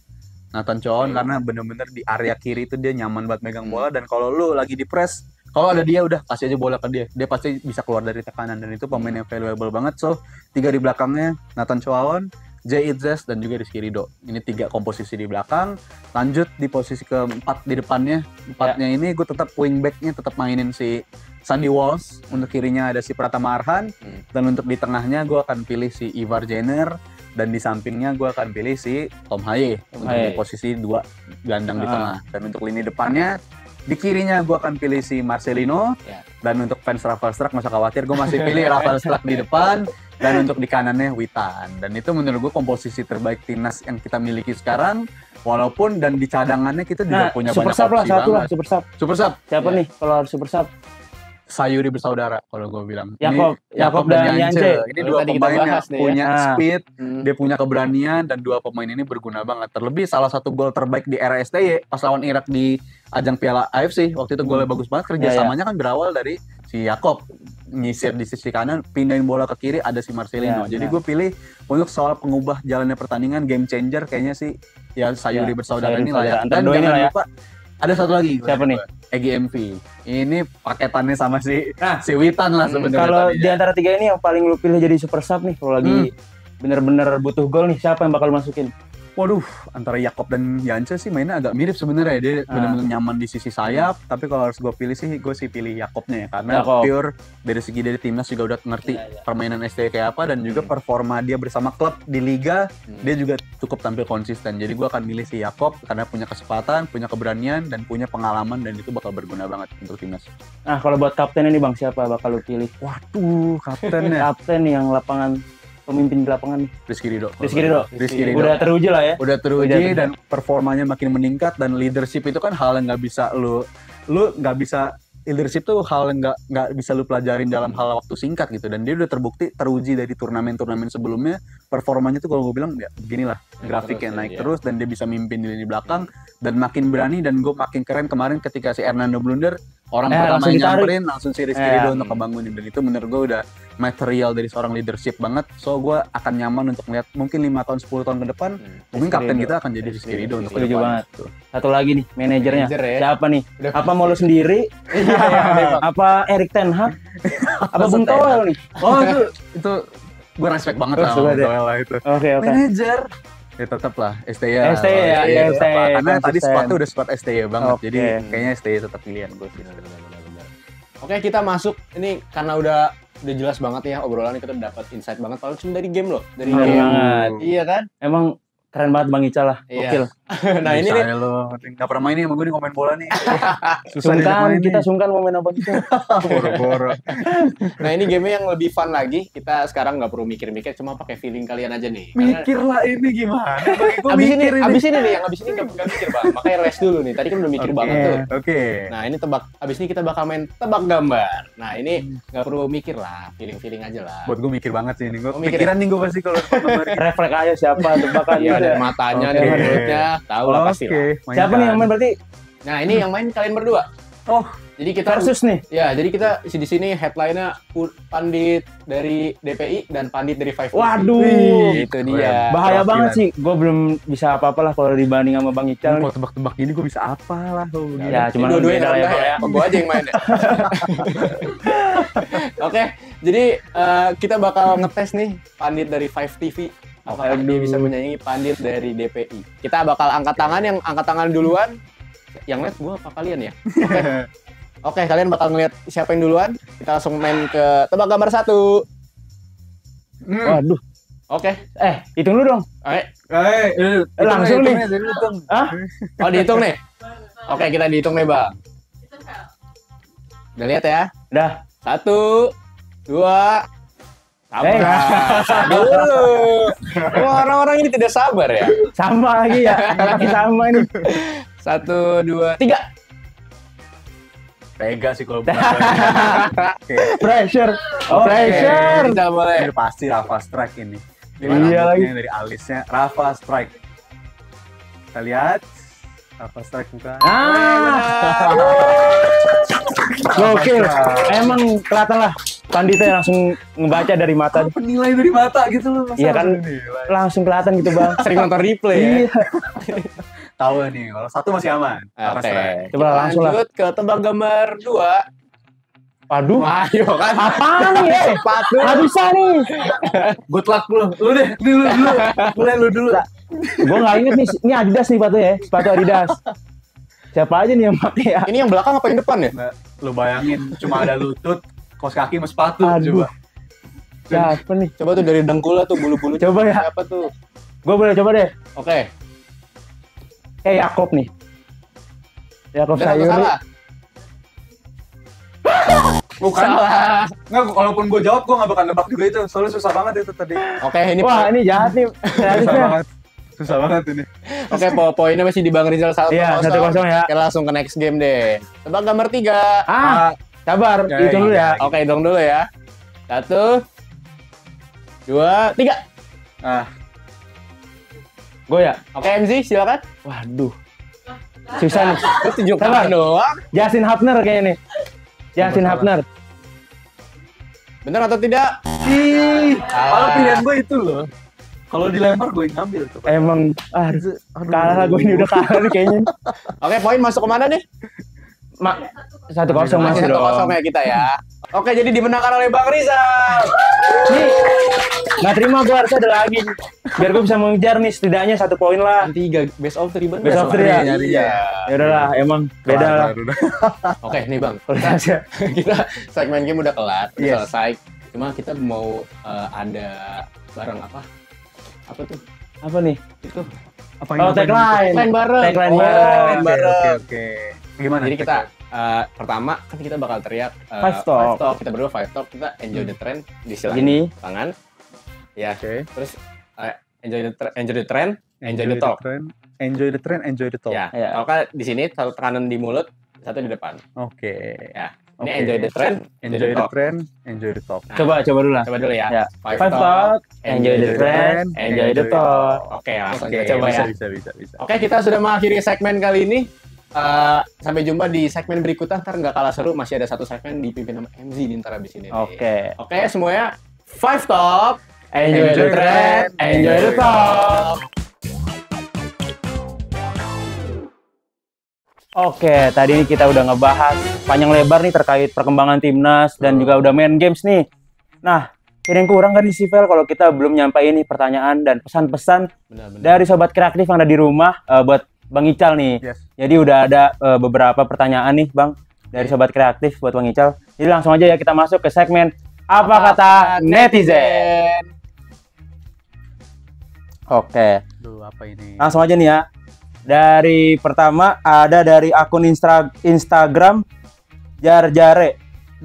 karena bener-bener di area kiri itu dia nyaman banget megang bola, dan kalau lu lagi di press, kalau ada dia udah kasih aja bola ke dia pasti bisa keluar dari tekanan, dan itu pemain yang valuable banget. So 3 di belakangnya Nathan Choaon, Jay Itzes dan juga Rizky Ridho. Ini 3 komposisi di belakang. Lanjut di posisi keempat di depannya, empatnya ini gue tetap wingbacknya tetap mainin si Sandy Walsh, untuk kirinya ada si Pratama Arhan, dan untuk di tengahnya gue akan pilih si Ivar Jenner, dan di sampingnya gue akan pilih si Tom Haye untuk di posisi 2 gelandang di tengah. Dan untuk lini depannya di kirinya gue akan pilih si Marcelino, dan untuk fans Rafael Struijk nggak usah khawatir, gue masih pilih Rafael Struijk di depan, dan untuk di kanannya Witan. Dan itu menurut gue komposisi terbaik timnas yang kita miliki sekarang. Walaupun dan di cadangannya kita juga punya banyak opsi banget. Super sub. Siapa nih kalau harus super sub? Sayuri bersaudara kalau gue bilang. Yakob dan Yance. Ini 2 pemain yang punya speed, dia punya keberanian, dan 2 pemain ini berguna banget. Terlebih salah satu gol terbaik di era STY pas lawan Irak di ajang Piala AFC. Waktu itu golnya bagus banget, kerjasamanya kan berawal dari si Yakob nyisir di sisi kanan, pindahin bola ke kiri, ada si Marcelino. Jadi gue pilih untuk soal pengubah jalannya pertandingan, game changer kayaknya sih ya Sayuri bersaudara ini layak. Dan jangan lupa ada satu lagi. Siapa nih? Egy MV. Ini paketannya sama si Witan lah sebenarnya. Kalau di antara 3 ini yang paling lu pilih jadi super sub nih, kalau lagi bener-bener butuh gol nih, siapa yang bakal masukin? Waduh, antara Yakob dan Yance sih mainnya agak mirip sebenarnya. Dia benar-benar nyaman di sisi sayap, tapi kalau harus gue pilih sih, gue sih pilih Yakobnya ya, karena pure dari segi dari timnas juga udah ngerti permainan ST kayak apa, dan juga performa dia bersama klub di liga, dia juga cukup tampil konsisten. Jadi gue akan milih si Yakob karena punya kesempatan, punya keberanian, dan punya pengalaman, dan itu bakal berguna banget untuk timnas. Nah, kalau buat kaptennya nih Bang, siapa bakal lu pilih? Waduh, kaptennya. Kapten yang lapangan, pemimpin di lapangan nih. Rizky Ridho. Udah teruji lah ya. Udah teruji dan performanya makin meningkat, dan leadership itu kan hal yang nggak bisa lu nggak bisa, leadership tuh hal yang nggak bisa lu pelajarin dalam hal waktu singkat gitu, dan dia udah terbukti teruji dari turnamen sebelumnya. Performanya tuh kalau gue bilang ya beginilah, grafiknya naik terus, dan dia bisa mimpin di lini belakang dan makin berani, dan gue makin keren kemarin ketika si Hernando blunder, orang pertama yang nyamperin langsung si Rizky Ridho untuk ngebangunin, dan itu menurut gue udah material dari seorang leadership banget. So gue akan nyaman untuk melihat mungkin 5 tahun 10 tahun ke depan mungkin kapten kita akan jadi Rizky Ridho untuk ke depan. Satu lagi nih manajernya siapa nih? Apa mau lu sendiri? Apa Erik ten Hag? Apa Bung Toel nih? Oh itu gue respect banget sama Bung Toel lah itu. Oke. Manajer ya tetap lah STY ya. Karena tadi squadnya udah squad STY banget, jadi kayaknya STY tetap pilihan gue sih. Oke, kita masuk ini karena udah jelas banget ya obrolan, kita dapat insight banget langsung dari game loh, dari game banget. Iya kan? Emang Keren banget Bang Ical lah. Gokil. Nah ini nih lo nggak pernah main nih sama gue nih komen bola nih. Sungkan, kita sungkan mau main apa gitu. Boro-boro. Nah ini game yang lebih fun lagi. Kita sekarang nggak perlu mikir-mikir, cuma pakai feeling kalian aja nih. Mikir lah ini gimana? Abis ini nih, yang abis ini nggak mikir bang. Makanya rest dulu nih. Tadi kan udah mikir banget tuh. Oke. Nah ini abis ini kita bakal main tebak gambar. Nah ini nggak perlu mikir lah, feeling aja lah. Buat gue mikir banget sih ini. Gue mikiran nih gue pasti kalau refleks aja siapa tebakan. Iya dari matanya, dari mulutnya, tahu lah pasti lah. Siapa nih yang main berarti? Nah ini yang main kalian berdua. Oh, jadi kita versus nih. Ya, jadi kita di sini headline-nya Pandit dari DPI dan Pandit dari 5TV. Waduh, itu dia. Bahaya banget sih. Gue belum bisa apa-apa lah kalau dibanding sama Bang Ical. Kalau tebak-tebak gini gue bisa apa lah. Ya, cuma dua-duanya beda ya. Gue aja yang main ya. Oke, jadi kita bakal ngetes nih Pandit dari 5TV. Apakah dia bisa menyaingi Pandit dari DPI? Kita bakal angkat tangan, yang angkat tangan duluan. Yang lihat gue apa kalian ya? Oke, kalian bakal ngeliat siapa yang duluan. Kita langsung main ke tebak gambar 1. Waduh. Oke. Hitung dulu dong. Langsung nih. Hah? Oh, dihitung nih. Oke, kita dihitung nih, Bang. Udah lihat ya? Udah. 1, 2. Sabar dulu. Orang-orang ini tidak sabar ya. Sama lagi ya. Sama ini. 1, 2, 3. Tega sih kalau Pressure. Pressure. Kita boleh. Ini pasti Rafa Strike ini. Iya lagi. Dari alisnya Rafa Strike. Kita lihat. Rafa Strike bukan. Gokil. Emang kelihatan lah. Panditnya langsung ngebaca dari mata. Penilai dari mata gitu loh. Iya kan. Langsung kelihatan gitu Bang. Sering nonton replay ya. Iya. Tahu nih, kalau 1 masih aman. Oke. Coba langsung lah. Lanjut ke tebak gambar 2. Waduh. Ayo kan. Apaan nih ya? Sepatu. Nggak bisa nih. Good luck lu. Lu deh. Lu dulu. Gue nggak inget nih. Ini Adidas nih sepatu ya. Sepatu Adidas. Siapa aja nih yang pakai ya? Ini yang belakang apa yang depan ya? Nah, lu bayangin cuma ada lutut, kaos kaki sama sepatu. Aduh. Coba. Siapa nih? Coba tuh dari dengkul tuh bulu-bulu. Coba ya. Siapa tuh? Gue boleh coba deh. Oke. Yakob nih. Yakob Benar atau Sayuri. salah? Bukan. Salah. Nggak, kalaupun gue jawab, gue nggak bakal nebak juga itu. Soalnya susah banget itu tadi. Oke, ini Wah, ini jahat nih. Susah banget ini. Oke, poinnya masih di Bang Rizal 1-0. Iya, 1-0 ya. Kita langsung ke next game deh. Tebak gambar 3. Sabar. Hitung dulu ya. Oke, hitung dulu ya. 1, 2, 3. Gue ya. Oke, MZ silakan. Waduh. Susah nih. Terus tunjukkan doang. Justin Hapner kayaknya nih. Justin Hapner. Benar atau tidak? Kalau pilihan gue itu loh. Kalau dilempar gue ngambil tuh. Emang kalah gue ini udah kalah nih kayaknya. Oke, poin masuk kemana nih? 1-0 masih dong. 1-0 ya kita ya. Oke, jadi dimenangkan oleh Bang Rizal. Nih, nggak terima gue harusnya ada lagi. Biar gue bisa mengejar nih setidaknya 1 poin lah. 3 best of 3 bener. Best of 3 ya? Iya. Ya udahlah, emang beda lah. Oke, nih Bang. Kita Segmen game udah kelar, Yes. selesai. Cuma kita mau ada barang apa? Apa tuh? apa nih? Itu. Tagline. Tagline bareng. Tagline bareng. Oke. Gimana? Jadi kita pertama kan kita bakal teriak Five Talk. Kita berdua Five Talk, kita enjoy the trend di sila Gini. tangan. Ya. Oke. Terus enjoy the trend, enjoy the talk. Enjoy the trend, enjoy the talk. Ya. Ya. Kalau kan di sini satu tekanan di mulut, satu di depan. Oke. Ya. Ini Oke. enjoy the trend, Enjoy the trend, enjoy the talk. Nah, Coba dulu lah. coba dulu ya. Ya. Five Five Talk, enjoy the trend, enjoy the talk. Oke, langsung Oke, kita coba ya. bisa. Oke, kita sudah mengakhiri segmen kali ini. Sampai jumpa di segmen berikutnya. Ntar nggak kalah seru, masih ada satu segmen dipimpin sama MZ di ntar abis ini. Oke. Oke, semuanya Five Talk, Enjoy the trend, enjoy the talk. Oke, tadi ini kita udah ngebahas panjang lebar nih terkait perkembangan timnas dan juga udah main games nih. Nah, yang kurang kan nih si Vel kalau kita belum nyampein nih pertanyaan dan pesan-pesan dari sobat kreatif yang ada di rumah buat Bang Ical nih. Yes. Jadi udah ada beberapa pertanyaan nih Bang dari sobat kreatif buat Bang Ical. Jadi langsung aja ya kita masuk ke segmen Apa Kata Netizen. Oke. Duh, apa ini? Langsung aja nih ya. Dari pertama ada dari akun Instagram Jarjare.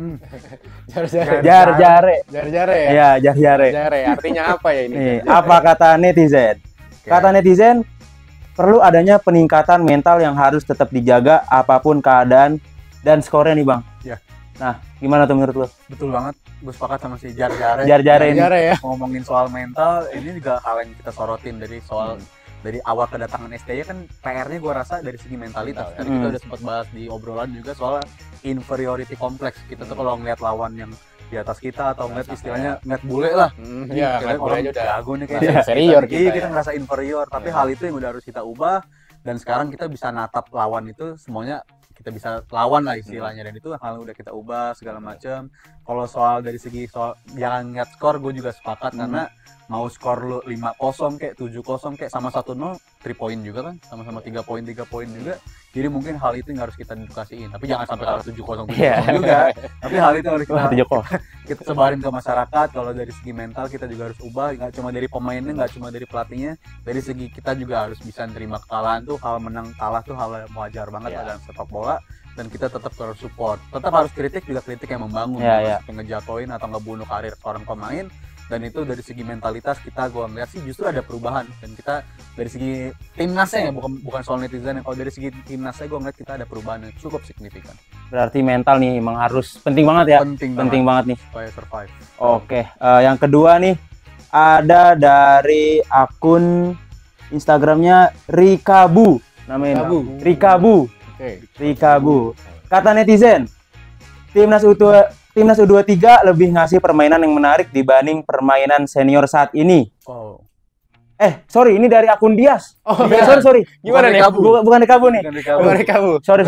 Jarjare. Jarjare ya? Iya, Jarjare. Jarjare, artinya apa ya ini? Nih, apa kata netizen? Kata netizen, perlu adanya peningkatan mental yang harus tetap dijaga apapun keadaan dan skornya nih Bang. Iya. Nah, gimana tuh menurut lo? Betul banget, gue sepakat sama si Jarjare. Jarjare ini. Jarjare ya. Ngomongin soal mental, ini juga hal yang kita sorotin dari soal dari awal kedatangan STY kan PR-nya gue rasa dari segi mentalitas. Tadi kita udah sempat bahas di obrolan juga soal inferiority complex. Kita tuh kalau ngeliat lawan yang di atas kita atau ngeliat istilahnya ngeliat bule lah. Iya, ngeliat bule aja udah jago nih kayak inferior kita. Iya, kita ngerasa inferior, tapi hal itu yang udah harus kita ubah dan sekarang kita bisa natap lawan itu semuanya kita bisa lawan lah istilahnya, dan itu hal yang udah kita ubah segala macam. Kalau soal dari segi soal jangan ngeliat skor, gue juga sepakat karena mau skor lu 5-0 kayak 7-0 kayak sama 1-0 3 point juga kan, sama-sama 3 poin juga. Jadi mungkin hal itu yang harus kita edukasiin, tapi jangan sampai kalah 7-0 juga. Tapi hal itu harus kita sebarin ke masyarakat. Kalau dari segi mental kita juga harus ubah, nggak cuma dari pemainnya, nggak cuma dari pelatihnya, dari segi kita juga harus bisa terima kekalahan tuh, hal menang kalah tuh hal yang wajar banget dalam sepak bola. Dan kita tetap harus support, tetap harus kritik, juga kritik yang membangun, ngejatuhin atau ngebunuh karir seorang pemain. Dan itu dari segi mentalitas kita, gue ngeliat sih justru ada perubahan. Dan kita dari segi timnasnya ya, bukan soal netizen ya, kalau dari segi timnasnya gue ngeliat kita ada perubahan yang cukup signifikan. Berarti mental nih emang harus penting banget ya. Penting banget nih supaya survive. Oke, yang kedua nih ada dari akun Instagramnya Rikabu namanya. Rikabu. Rikabu. Kata netizen, Timnas U23 lebih ngasih permainan yang menarik dibanding permainan senior saat ini. Sorry, ini dari akun Dias. Sorry. Gimana nih? Bukan Rikabu nih. Bukan Rikabu. Sorry.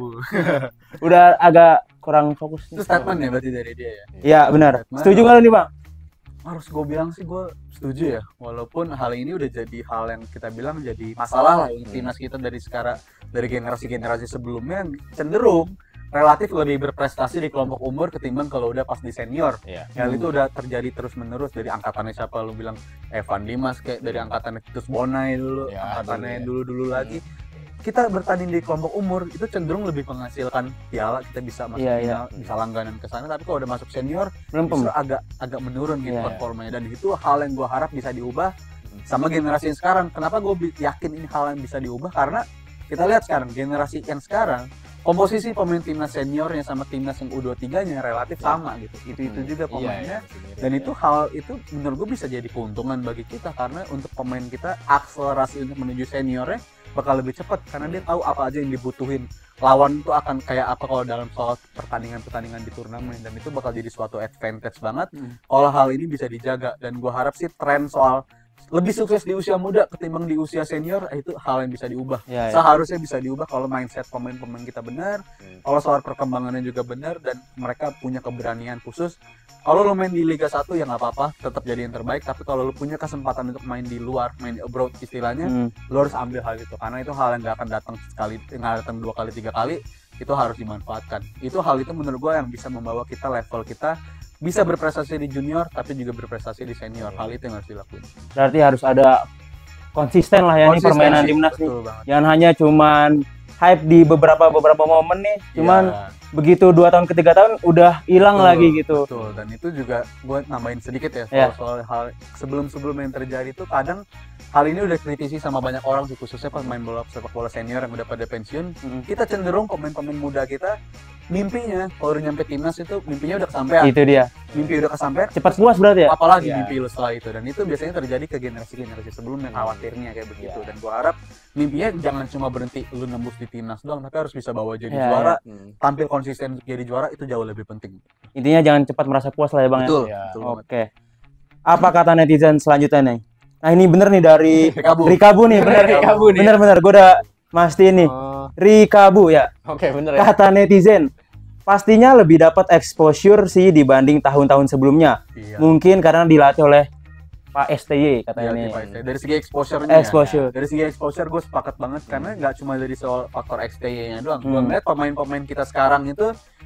Udah agak kurang fokus. Itu statement ya berarti dari dia ya? Iya, benar. Setuju nggak lu nih, Bang? Harus gue bilang sih gue setuju ya. Walaupun hal ini udah jadi hal yang kita bilang jadi masalah lah untuk timnas kita dari sekarang, dari generasi-generasi sebelumnya cenderung relatif lebih berprestasi di kelompok umur ketimbang kalau udah pas di senior. Hal itu udah terjadi terus menerus dari angkatannya siapa lu bilang Evan Dimas, kayak dari angkatannya Titus Bonai dulu, angkatannya dulu lagi. Kita bertanding di kelompok umur itu cenderung lebih menghasilkan piala, kita bisa masuk final, bisa langganan ke sana. Tapi kalau udah masuk senior justru agak menurun gitu performanya, dan itu hal yang gue harap bisa diubah sama generasi yang sekarang. Kenapa gue yakin ini hal yang bisa diubah? Karena kita lihat sekarang generasi yang sekarang komposisi pemain timnas seniornya sama timnas yang U23-nya relatif sama gitu. Itu juga pemainnya. Dan itu hal itu menurut gue bisa jadi keuntungan bagi kita, karena untuk pemain kita akselerasi untuk menuju seniornya bakal lebih cepat karena dia tahu apa aja yang dibutuhin lawan itu akan kayak apa kalau dalam soal pertandingan di turnamen, dan itu bakal jadi suatu advantage banget kalau hal ini bisa dijaga. Dan gue harap sih tren soal lebih sukses di usia muda ketimbang di usia senior itu hal yang bisa diubah. Seharusnya bisa diubah kalau mindset pemain-pemain kita benar, kalau soal perkembangannya juga benar, dan mereka punya keberanian khusus. Kalau lo main di Liga 1 ya nggak apa-apa, tetap jadi yang terbaik. Tapi kalau lo punya kesempatan untuk main di luar, main di abroad istilahnya, lo harus ambil hal itu, karena itu hal yang nggak akan datang sekali, nggak datang 2 kali 3 kali. Itu harus dimanfaatkan. Hal itu menurut gue yang bisa membawa kita level kita bisa berprestasi di junior tapi juga berprestasi di senior. Hal itu yang harus dilakukan. Berarti harus ada konsisten lah ya nih permainan timnas nih. Jangan hanya cuman hype di beberapa momen nih, cuman begitu 2 tahun ke 3 tahun udah hilang lagi gitu. Betul, dan itu juga gue nambahin sedikit ya soal hal sebelum yang terjadi itu kadang hal ini udah kritisi sama banyak orang sih, khususnya pemain sepak bola senior yang udah pada pensiun. Kita cenderung pemain-pemain muda kita mimpinya kalau udah nyampe timnas itu mimpinya udah kesampean. Itu dia. Mimpi udah kesampean. Cepat puas berarti ya. Apalagi mimpi lu setelah itu, dan itu biasanya terjadi ke generasi sebelumnya khawatirnya kayak begitu. Dan gua harap mimpinya jangan cuma berhenti lu nembus di timnas doang, tapi harus bisa bawa jadi juara, tampil konsisten jadi juara, itu jauh lebih penting. Intinya jangan cepat merasa puas lah ya Bang. Betul. Oke. Apa kata netizen selanjutnya nih? Nah ini bener nih dari Rikabu nih, bener gue udah mastiin nih. Rikabu ya. Oke, bener ya. Kata netizen, pastinya lebih dapat exposure sih dibanding tahun-tahun sebelumnya. Mungkin karena dilatih oleh Pak STY katanya nih. Dari segi exposure-nya. Dari segi exposure gue sepakat banget, karena nggak cuma dari soal faktor STY-nya doang. Gue ngeliat pemain-pemain kita sekarang itu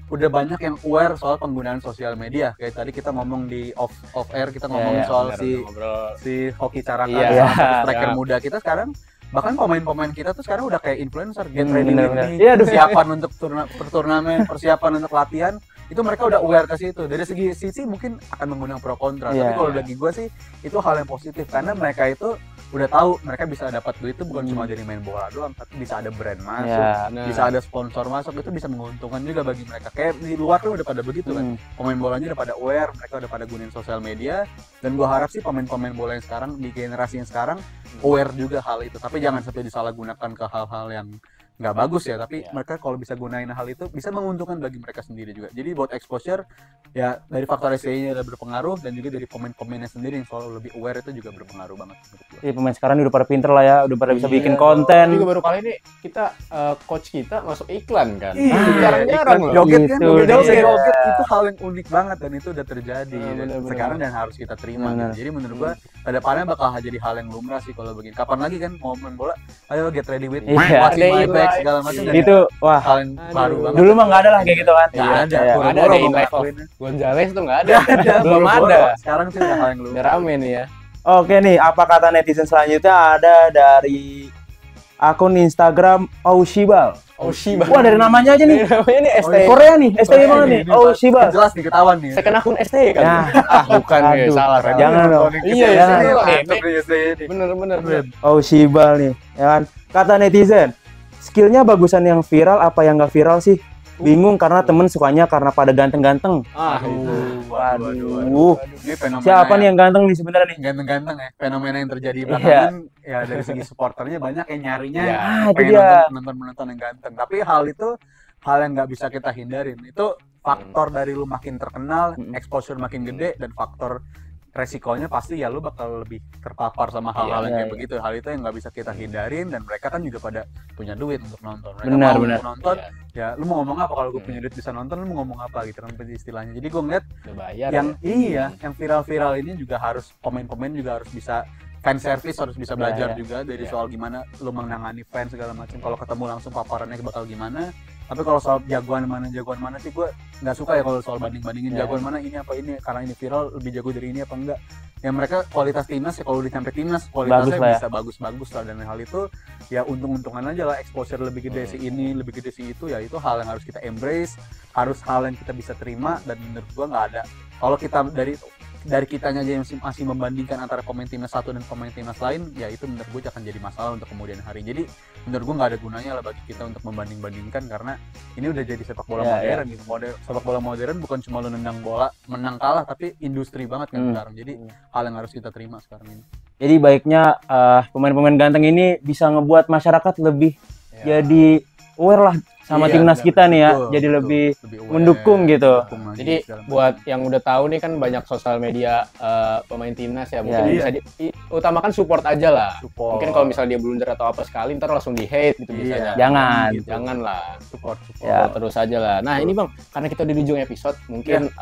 udah banyak yang aware soal penggunaan sosial media. Kayak tadi kita ngomong di off air, kita ngomongin soal si Hoki Caraka, striker muda kita sekarang. Bahkan pemain-pemain kita tuh sekarang udah kayak influencer, get ready with me, persiapan untuk turnamen, persiapan untuk latihan, itu mereka udah aware ke situ. Dari sisi mungkin akan mengundang pro kontra, tapi kalau bagi gue sih itu hal yang positif karena mereka itu udah tahu mereka bisa dapat duit itu bukan cuma dari main bola doang, tapi bisa ada brand masuk, bisa ada sponsor masuk, itu bisa menguntungkan juga bagi mereka. Kayak di luar tuh udah pada begitu kan, pemain bolanya udah pada aware, mereka udah pada gunain sosial media, dan gue harap sih pemain-pemain bola yang sekarang di generasi yang sekarang aware juga hal itu, tapi jangan sampai disalahgunakan ke hal-hal yang nggak bagus ya, tapi mereka kalau bisa gunain hal itu bisa menguntungkan bagi mereka sendiri juga. Jadi buat exposure ya dari faktor SEI-nya udah berpengaruh, dan juga dari pemain-pemainnya sendiri yang selalu lebih aware itu juga berpengaruh banget menurut gue. Iya, pemain sekarang udah pada pinter lah ya, udah pada bisa bikin konten. Juga baru kali ini kita coach kita masuk iklan kan. Jarang-jarang loh. Joget kan, joget itu hal yang unik banget dan itu udah terjadi sekarang dan harus kita terima. Jadi menurut gua kedepannya bakal jadi hal yang lumrah sih kalau begini. Kapan lagi kan mau main bola, ayo get ready with what's in my bag segala macam. Itu wah hal yang baru banget. Dulu mah nggak ada lah kayak gitu kan. Ada in life of Gonzales tuh nggak ada. Belum ada. Sekarang sih udah hal yang lumrah. Rame nih ya. Oke nih, apa kata netizen selanjutnya ada dari akun Instagram Aushibal. Wah, dari namanya aja nih. Namanya nih ST. Korea nih, ST banget nih. Aushibal. Jelas nih ketahuan nih. Second akun ST kan. Nah, bukan ya, salah. Jangan dong. Iya, bener. Aushibal nih, ya kan. Kata netizen, skillnya bagusan yang viral apa yang nggak viral sih? Bingung karena temen sukanya karena pada ganteng-ganteng. Waduh. Siapa nih yang ganteng nih sebenarnya nih? Ganteng-ganteng ya. Fenomena yang terjadi belakangan ya dari segi supporternya banyak yang nyarinya pengen nonton yang ganteng. Tapi hal itu hal yang nggak bisa kita hindarin. Itu faktor dari lu makin terkenal, exposure makin gede, dan faktor resikonya pasti ya lu bakal lebih terpapar sama hal-hal yang kayak begitu. Hal itu yang nggak bisa kita hindarin, dan mereka kan juga pada punya duit untuk nonton. Mereka mau nonton, ya lu mau ngomong apa? Kalau gue punya duit bisa nonton, lu mau ngomong apa gitu kan istilahnya. Jadi gue ngeliat yang viral-viral ini juga harus pemain-pemain juga harus bisa fan service, harus bisa belajar juga dari soal gimana lu menangani fans segala macam. Kalau ketemu langsung paparannya bakal gimana. Tapi kalau soal jagoan mana sih gue nggak suka ya kalau soal bandingin jagoan mana ini apa ini karena ini viral lebih jago dari ini apa enggak. Ya mereka kualitas timnas ya, kalau sampai timnas kualitasnya bisa bagus lah, dan hal itu ya untung-untungan aja lah, exposure lebih gede si ini, lebih gede si itu, ya itu hal yang harus kita embrace, harus hal yang kita bisa terima. Dan menurut gue nggak ada, kalau kita dari kitanya aja yang masih membandingkan antara pemain timnas satu dan pemain timnas lain, ya itu menurut gue akan jadi masalah untuk kemudian hari. Jadi menurut gue nggak ada gunanya lah bagi kita untuk membanding-bandingkan, karena ini udah jadi sepak bola modern gitu. Sepak bola modern bukan cuma lu nendang bola menang kalah, tapi industri banget kan sekarang. Jadi hal yang harus kita terima sekarang ini. Jadi baiknya pemain-pemain ganteng ini bisa ngebuat masyarakat lebih jadi aware lah sama timnas kita nih ya, jadi lebih mendukung gitu. Jadi buat yang udah tahu nih kan banyak sosial media pemain timnas ya, mungkin bisa utamakan support aja lah. Mungkin kalau misalnya dia blunder atau apa sekali ntar langsung di hate gitu biasanya. Jangan lah. Support terus aja lah. Nah ini Bang, karena kita di ujung episode, mungkin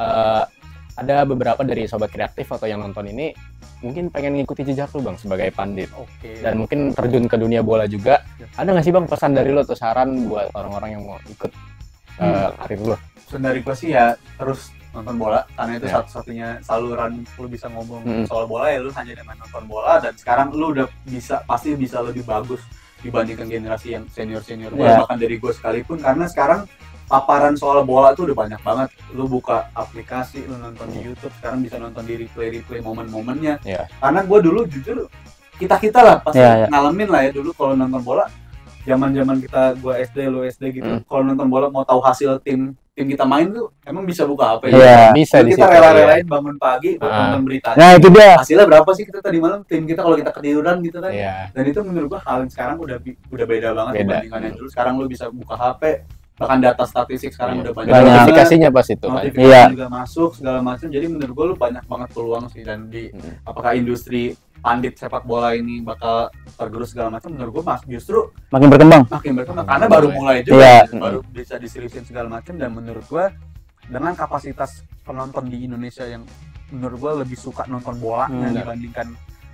ada beberapa dari sobat kreatif atau yang nonton ini mungkin pengen ngikuti jejak lu Bang sebagai pandit. Dan mungkin terjun ke dunia bola juga. Ada nggak sih Bang pesan dari lu atau saran buat orang-orang yang mau ikut karir lu? Pesan dari gue sih ya terus nonton bola, karena itu satu-satunya saluran lu bisa ngomong soal bola ya lu hanya dengan nonton bola. Dan sekarang lu udah pasti bisa lebih bagus dibandingkan generasi yang senior-senior bahkan dari gue sekalipun, karena sekarang paparan soal bola tuh udah banyak banget. Lu buka aplikasi, lu nonton di YouTube, sekarang bisa nonton di replay momen-momennya. Karena gue dulu jujur kita lah pasti ngalamin lah ya dulu kalau nonton bola. Zaman kita, gue SD, lu SD gitu. Kalau nonton bola mau tahu hasil tim kita main tuh emang bisa buka HP. Bisa kita rela-relain bangun pagi buat nonton berita. Nah itu dia. Hasilnya berapa sih kita tadi malam tim kita kalau kita ketiduran gitu kan. Dan itu menurut gue hal yang sekarang udah beda banget dibandingkan yang dulu. Sekarang lu bisa buka HP. Bahkan data statistik sekarang udah banyak notifikasinya pas itu notifikasi juga masuk segala macam. Jadi menurut gue lu banyak banget peluang sih, dan di apakah industri pandit sepak bola ini bakal tergerus segala macam, menurut gue justru makin berkembang karena baru mulai juga baru bisa diseriusin segala macam. Dan menurut gue dengan kapasitas penonton di Indonesia yang menurut gue lebih suka nonton bolanya dibandingkan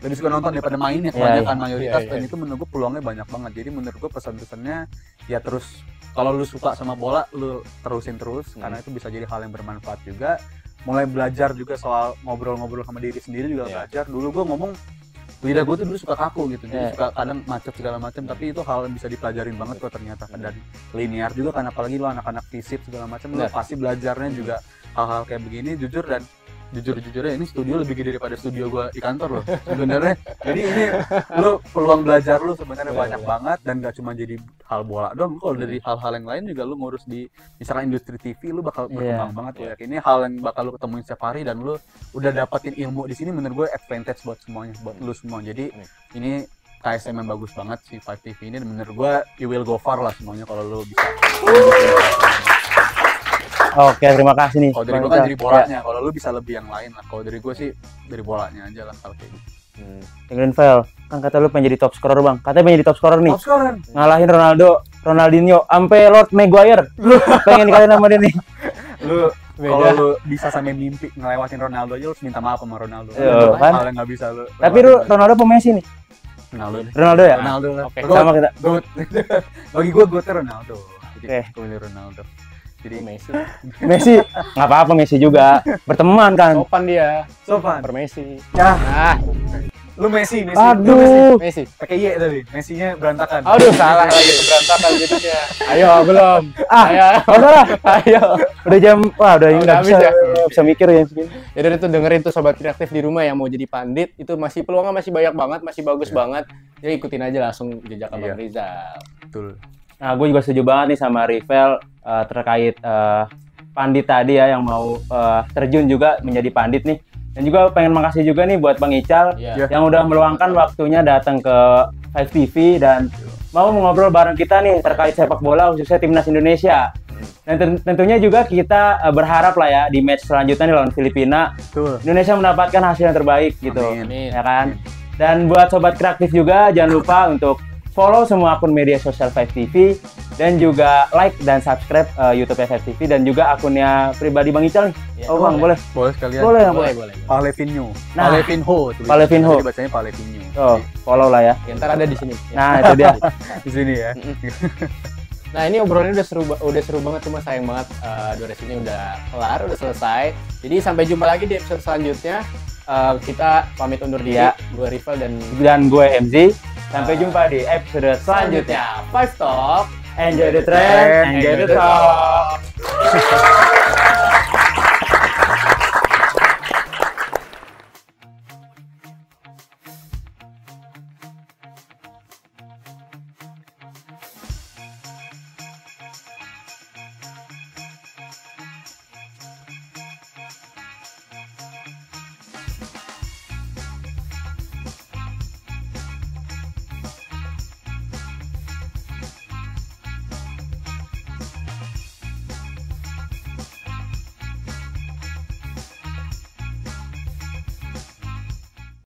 lebih suka nonton daripada main ya kebanyakan mayoritas dan itu menurut gue peluangnya banyak banget. Jadi menurut gue pesan-pesannya ya terus kalau lu suka sama bola lu terusin terus karena itu bisa jadi hal yang bermanfaat juga. Mulai belajar juga soal ngobrol-ngobrol sama diri sendiri juga belajar. Dulu gue ngomong lidah gue tuh dulu suka kaku gitu, jadi suka kadang macet segala macam, tapi itu hal yang bisa dipelajarin banget kok ternyata. Dan linear juga kan, apalagi lo anak-anak fisip segala macam, lo pasti belajarnya juga hal-hal kayak begini. Jujur-jujurnya ini studio lebih gede daripada studio gue di kantor loh sebenarnya. Jadi ini lo peluang belajar lo sebenarnya banyak banget dan gak cuma jadi hal bola dong. Kalau dari hal-hal yang lain juga lo ngurus di misalkan industri TV, lo bakal berkembang banget ya. Ini hal yang bakal lo ketemuin setiap hari dan lo udah dapetin ilmu di sini. Menurut gue advantage buat semuanya, buat lo semua. Jadi ini KSM yang bagus banget si 5TV ini, dan menurut gue you will go far lah semuanya kalau lo bisa. Oke, terima kasih nih. Kalau dari gue kan dari bolanya, kalau lu bisa lebih yang lain lah. Kalau dari gue sih dari bolanya aja lah kalau kayak gitu. Dengerin Vel, kan kata lu pengen jadi top scorer bang. Katanya pengen jadi top scorer nih. Top scorer. Ngalahin Ronaldinho, sampai Lord Maguire. Lu pengen dikalahin sama dia nih. Kalau lu bisa sampai mimpi ngelewatin Ronaldo aja, lu minta maaf sama Ronaldo. Kan? Hal yang nggak bisa lu. Tapi lu Ronaldo apa Messi nih? Ronaldo ya? Ronaldo lah. Oke, sama kita. Bagi gue Ronaldo. Oke. Gue Ronaldo. Jadi Messi nggak apa-apa, Messi juga berteman kan. Sopan per Messi. Ya. Lu Messi. Aduh. Messi. Pakai Y tadi. Messinya berantakan. Aduh, salah lagi berantakan jadinya. Ayo, belum. Ayo. Salah. Ayo. Udah jam, udah ini nggak bisa mikir ya segini. Jadi itu dengerin tuh sobat kreatif di rumah yang mau jadi pandit, itu masih peluangnya masih banyak banget, masih bagus banget. Jadi ikutin aja langsung jejak Abang Rizal. Betul. Nah, gue juga setuju banget nih sama Rivel terkait pandit tadi ya yang mau terjun juga menjadi pandit nih. Dan juga pengen makasih juga nih buat Bang Ical yang udah meluangkan waktunya datang ke 5TV dan mau ngobrol bareng kita nih terkait sepak bola khususnya timnas Indonesia. Dan tentunya juga kita berharap lah ya di match selanjutnya nih lawan Filipina, Indonesia mendapatkan hasil yang terbaik gitu. Amin. Ya kan? Dan buat sobat kreatif juga jangan lupa untuk follow semua akun media sosial 5TV dan juga like dan subscribe YouTube 5TV dan juga akunnya pribadi Bang Ical nih. Bang, boleh? Boleh sekalian. Boleh. Palevinho. Nah, Palevinho. Bacanya Palevinho. Follow lah ya. Ntar ada di sini. Nah, itu dia. Di sini ya. Nah, ini obrolannya udah seru banget, cuma sayang banget durasinya udah kelar, udah selesai. Jadi sampai jumpa lagi di episode selanjutnya. Kita pamit undur diri. Gue Rival dan gue MZ. Sampai jumpa di episode selanjutnya. 5 Talk. Enjoy the trend, enjoy the talk.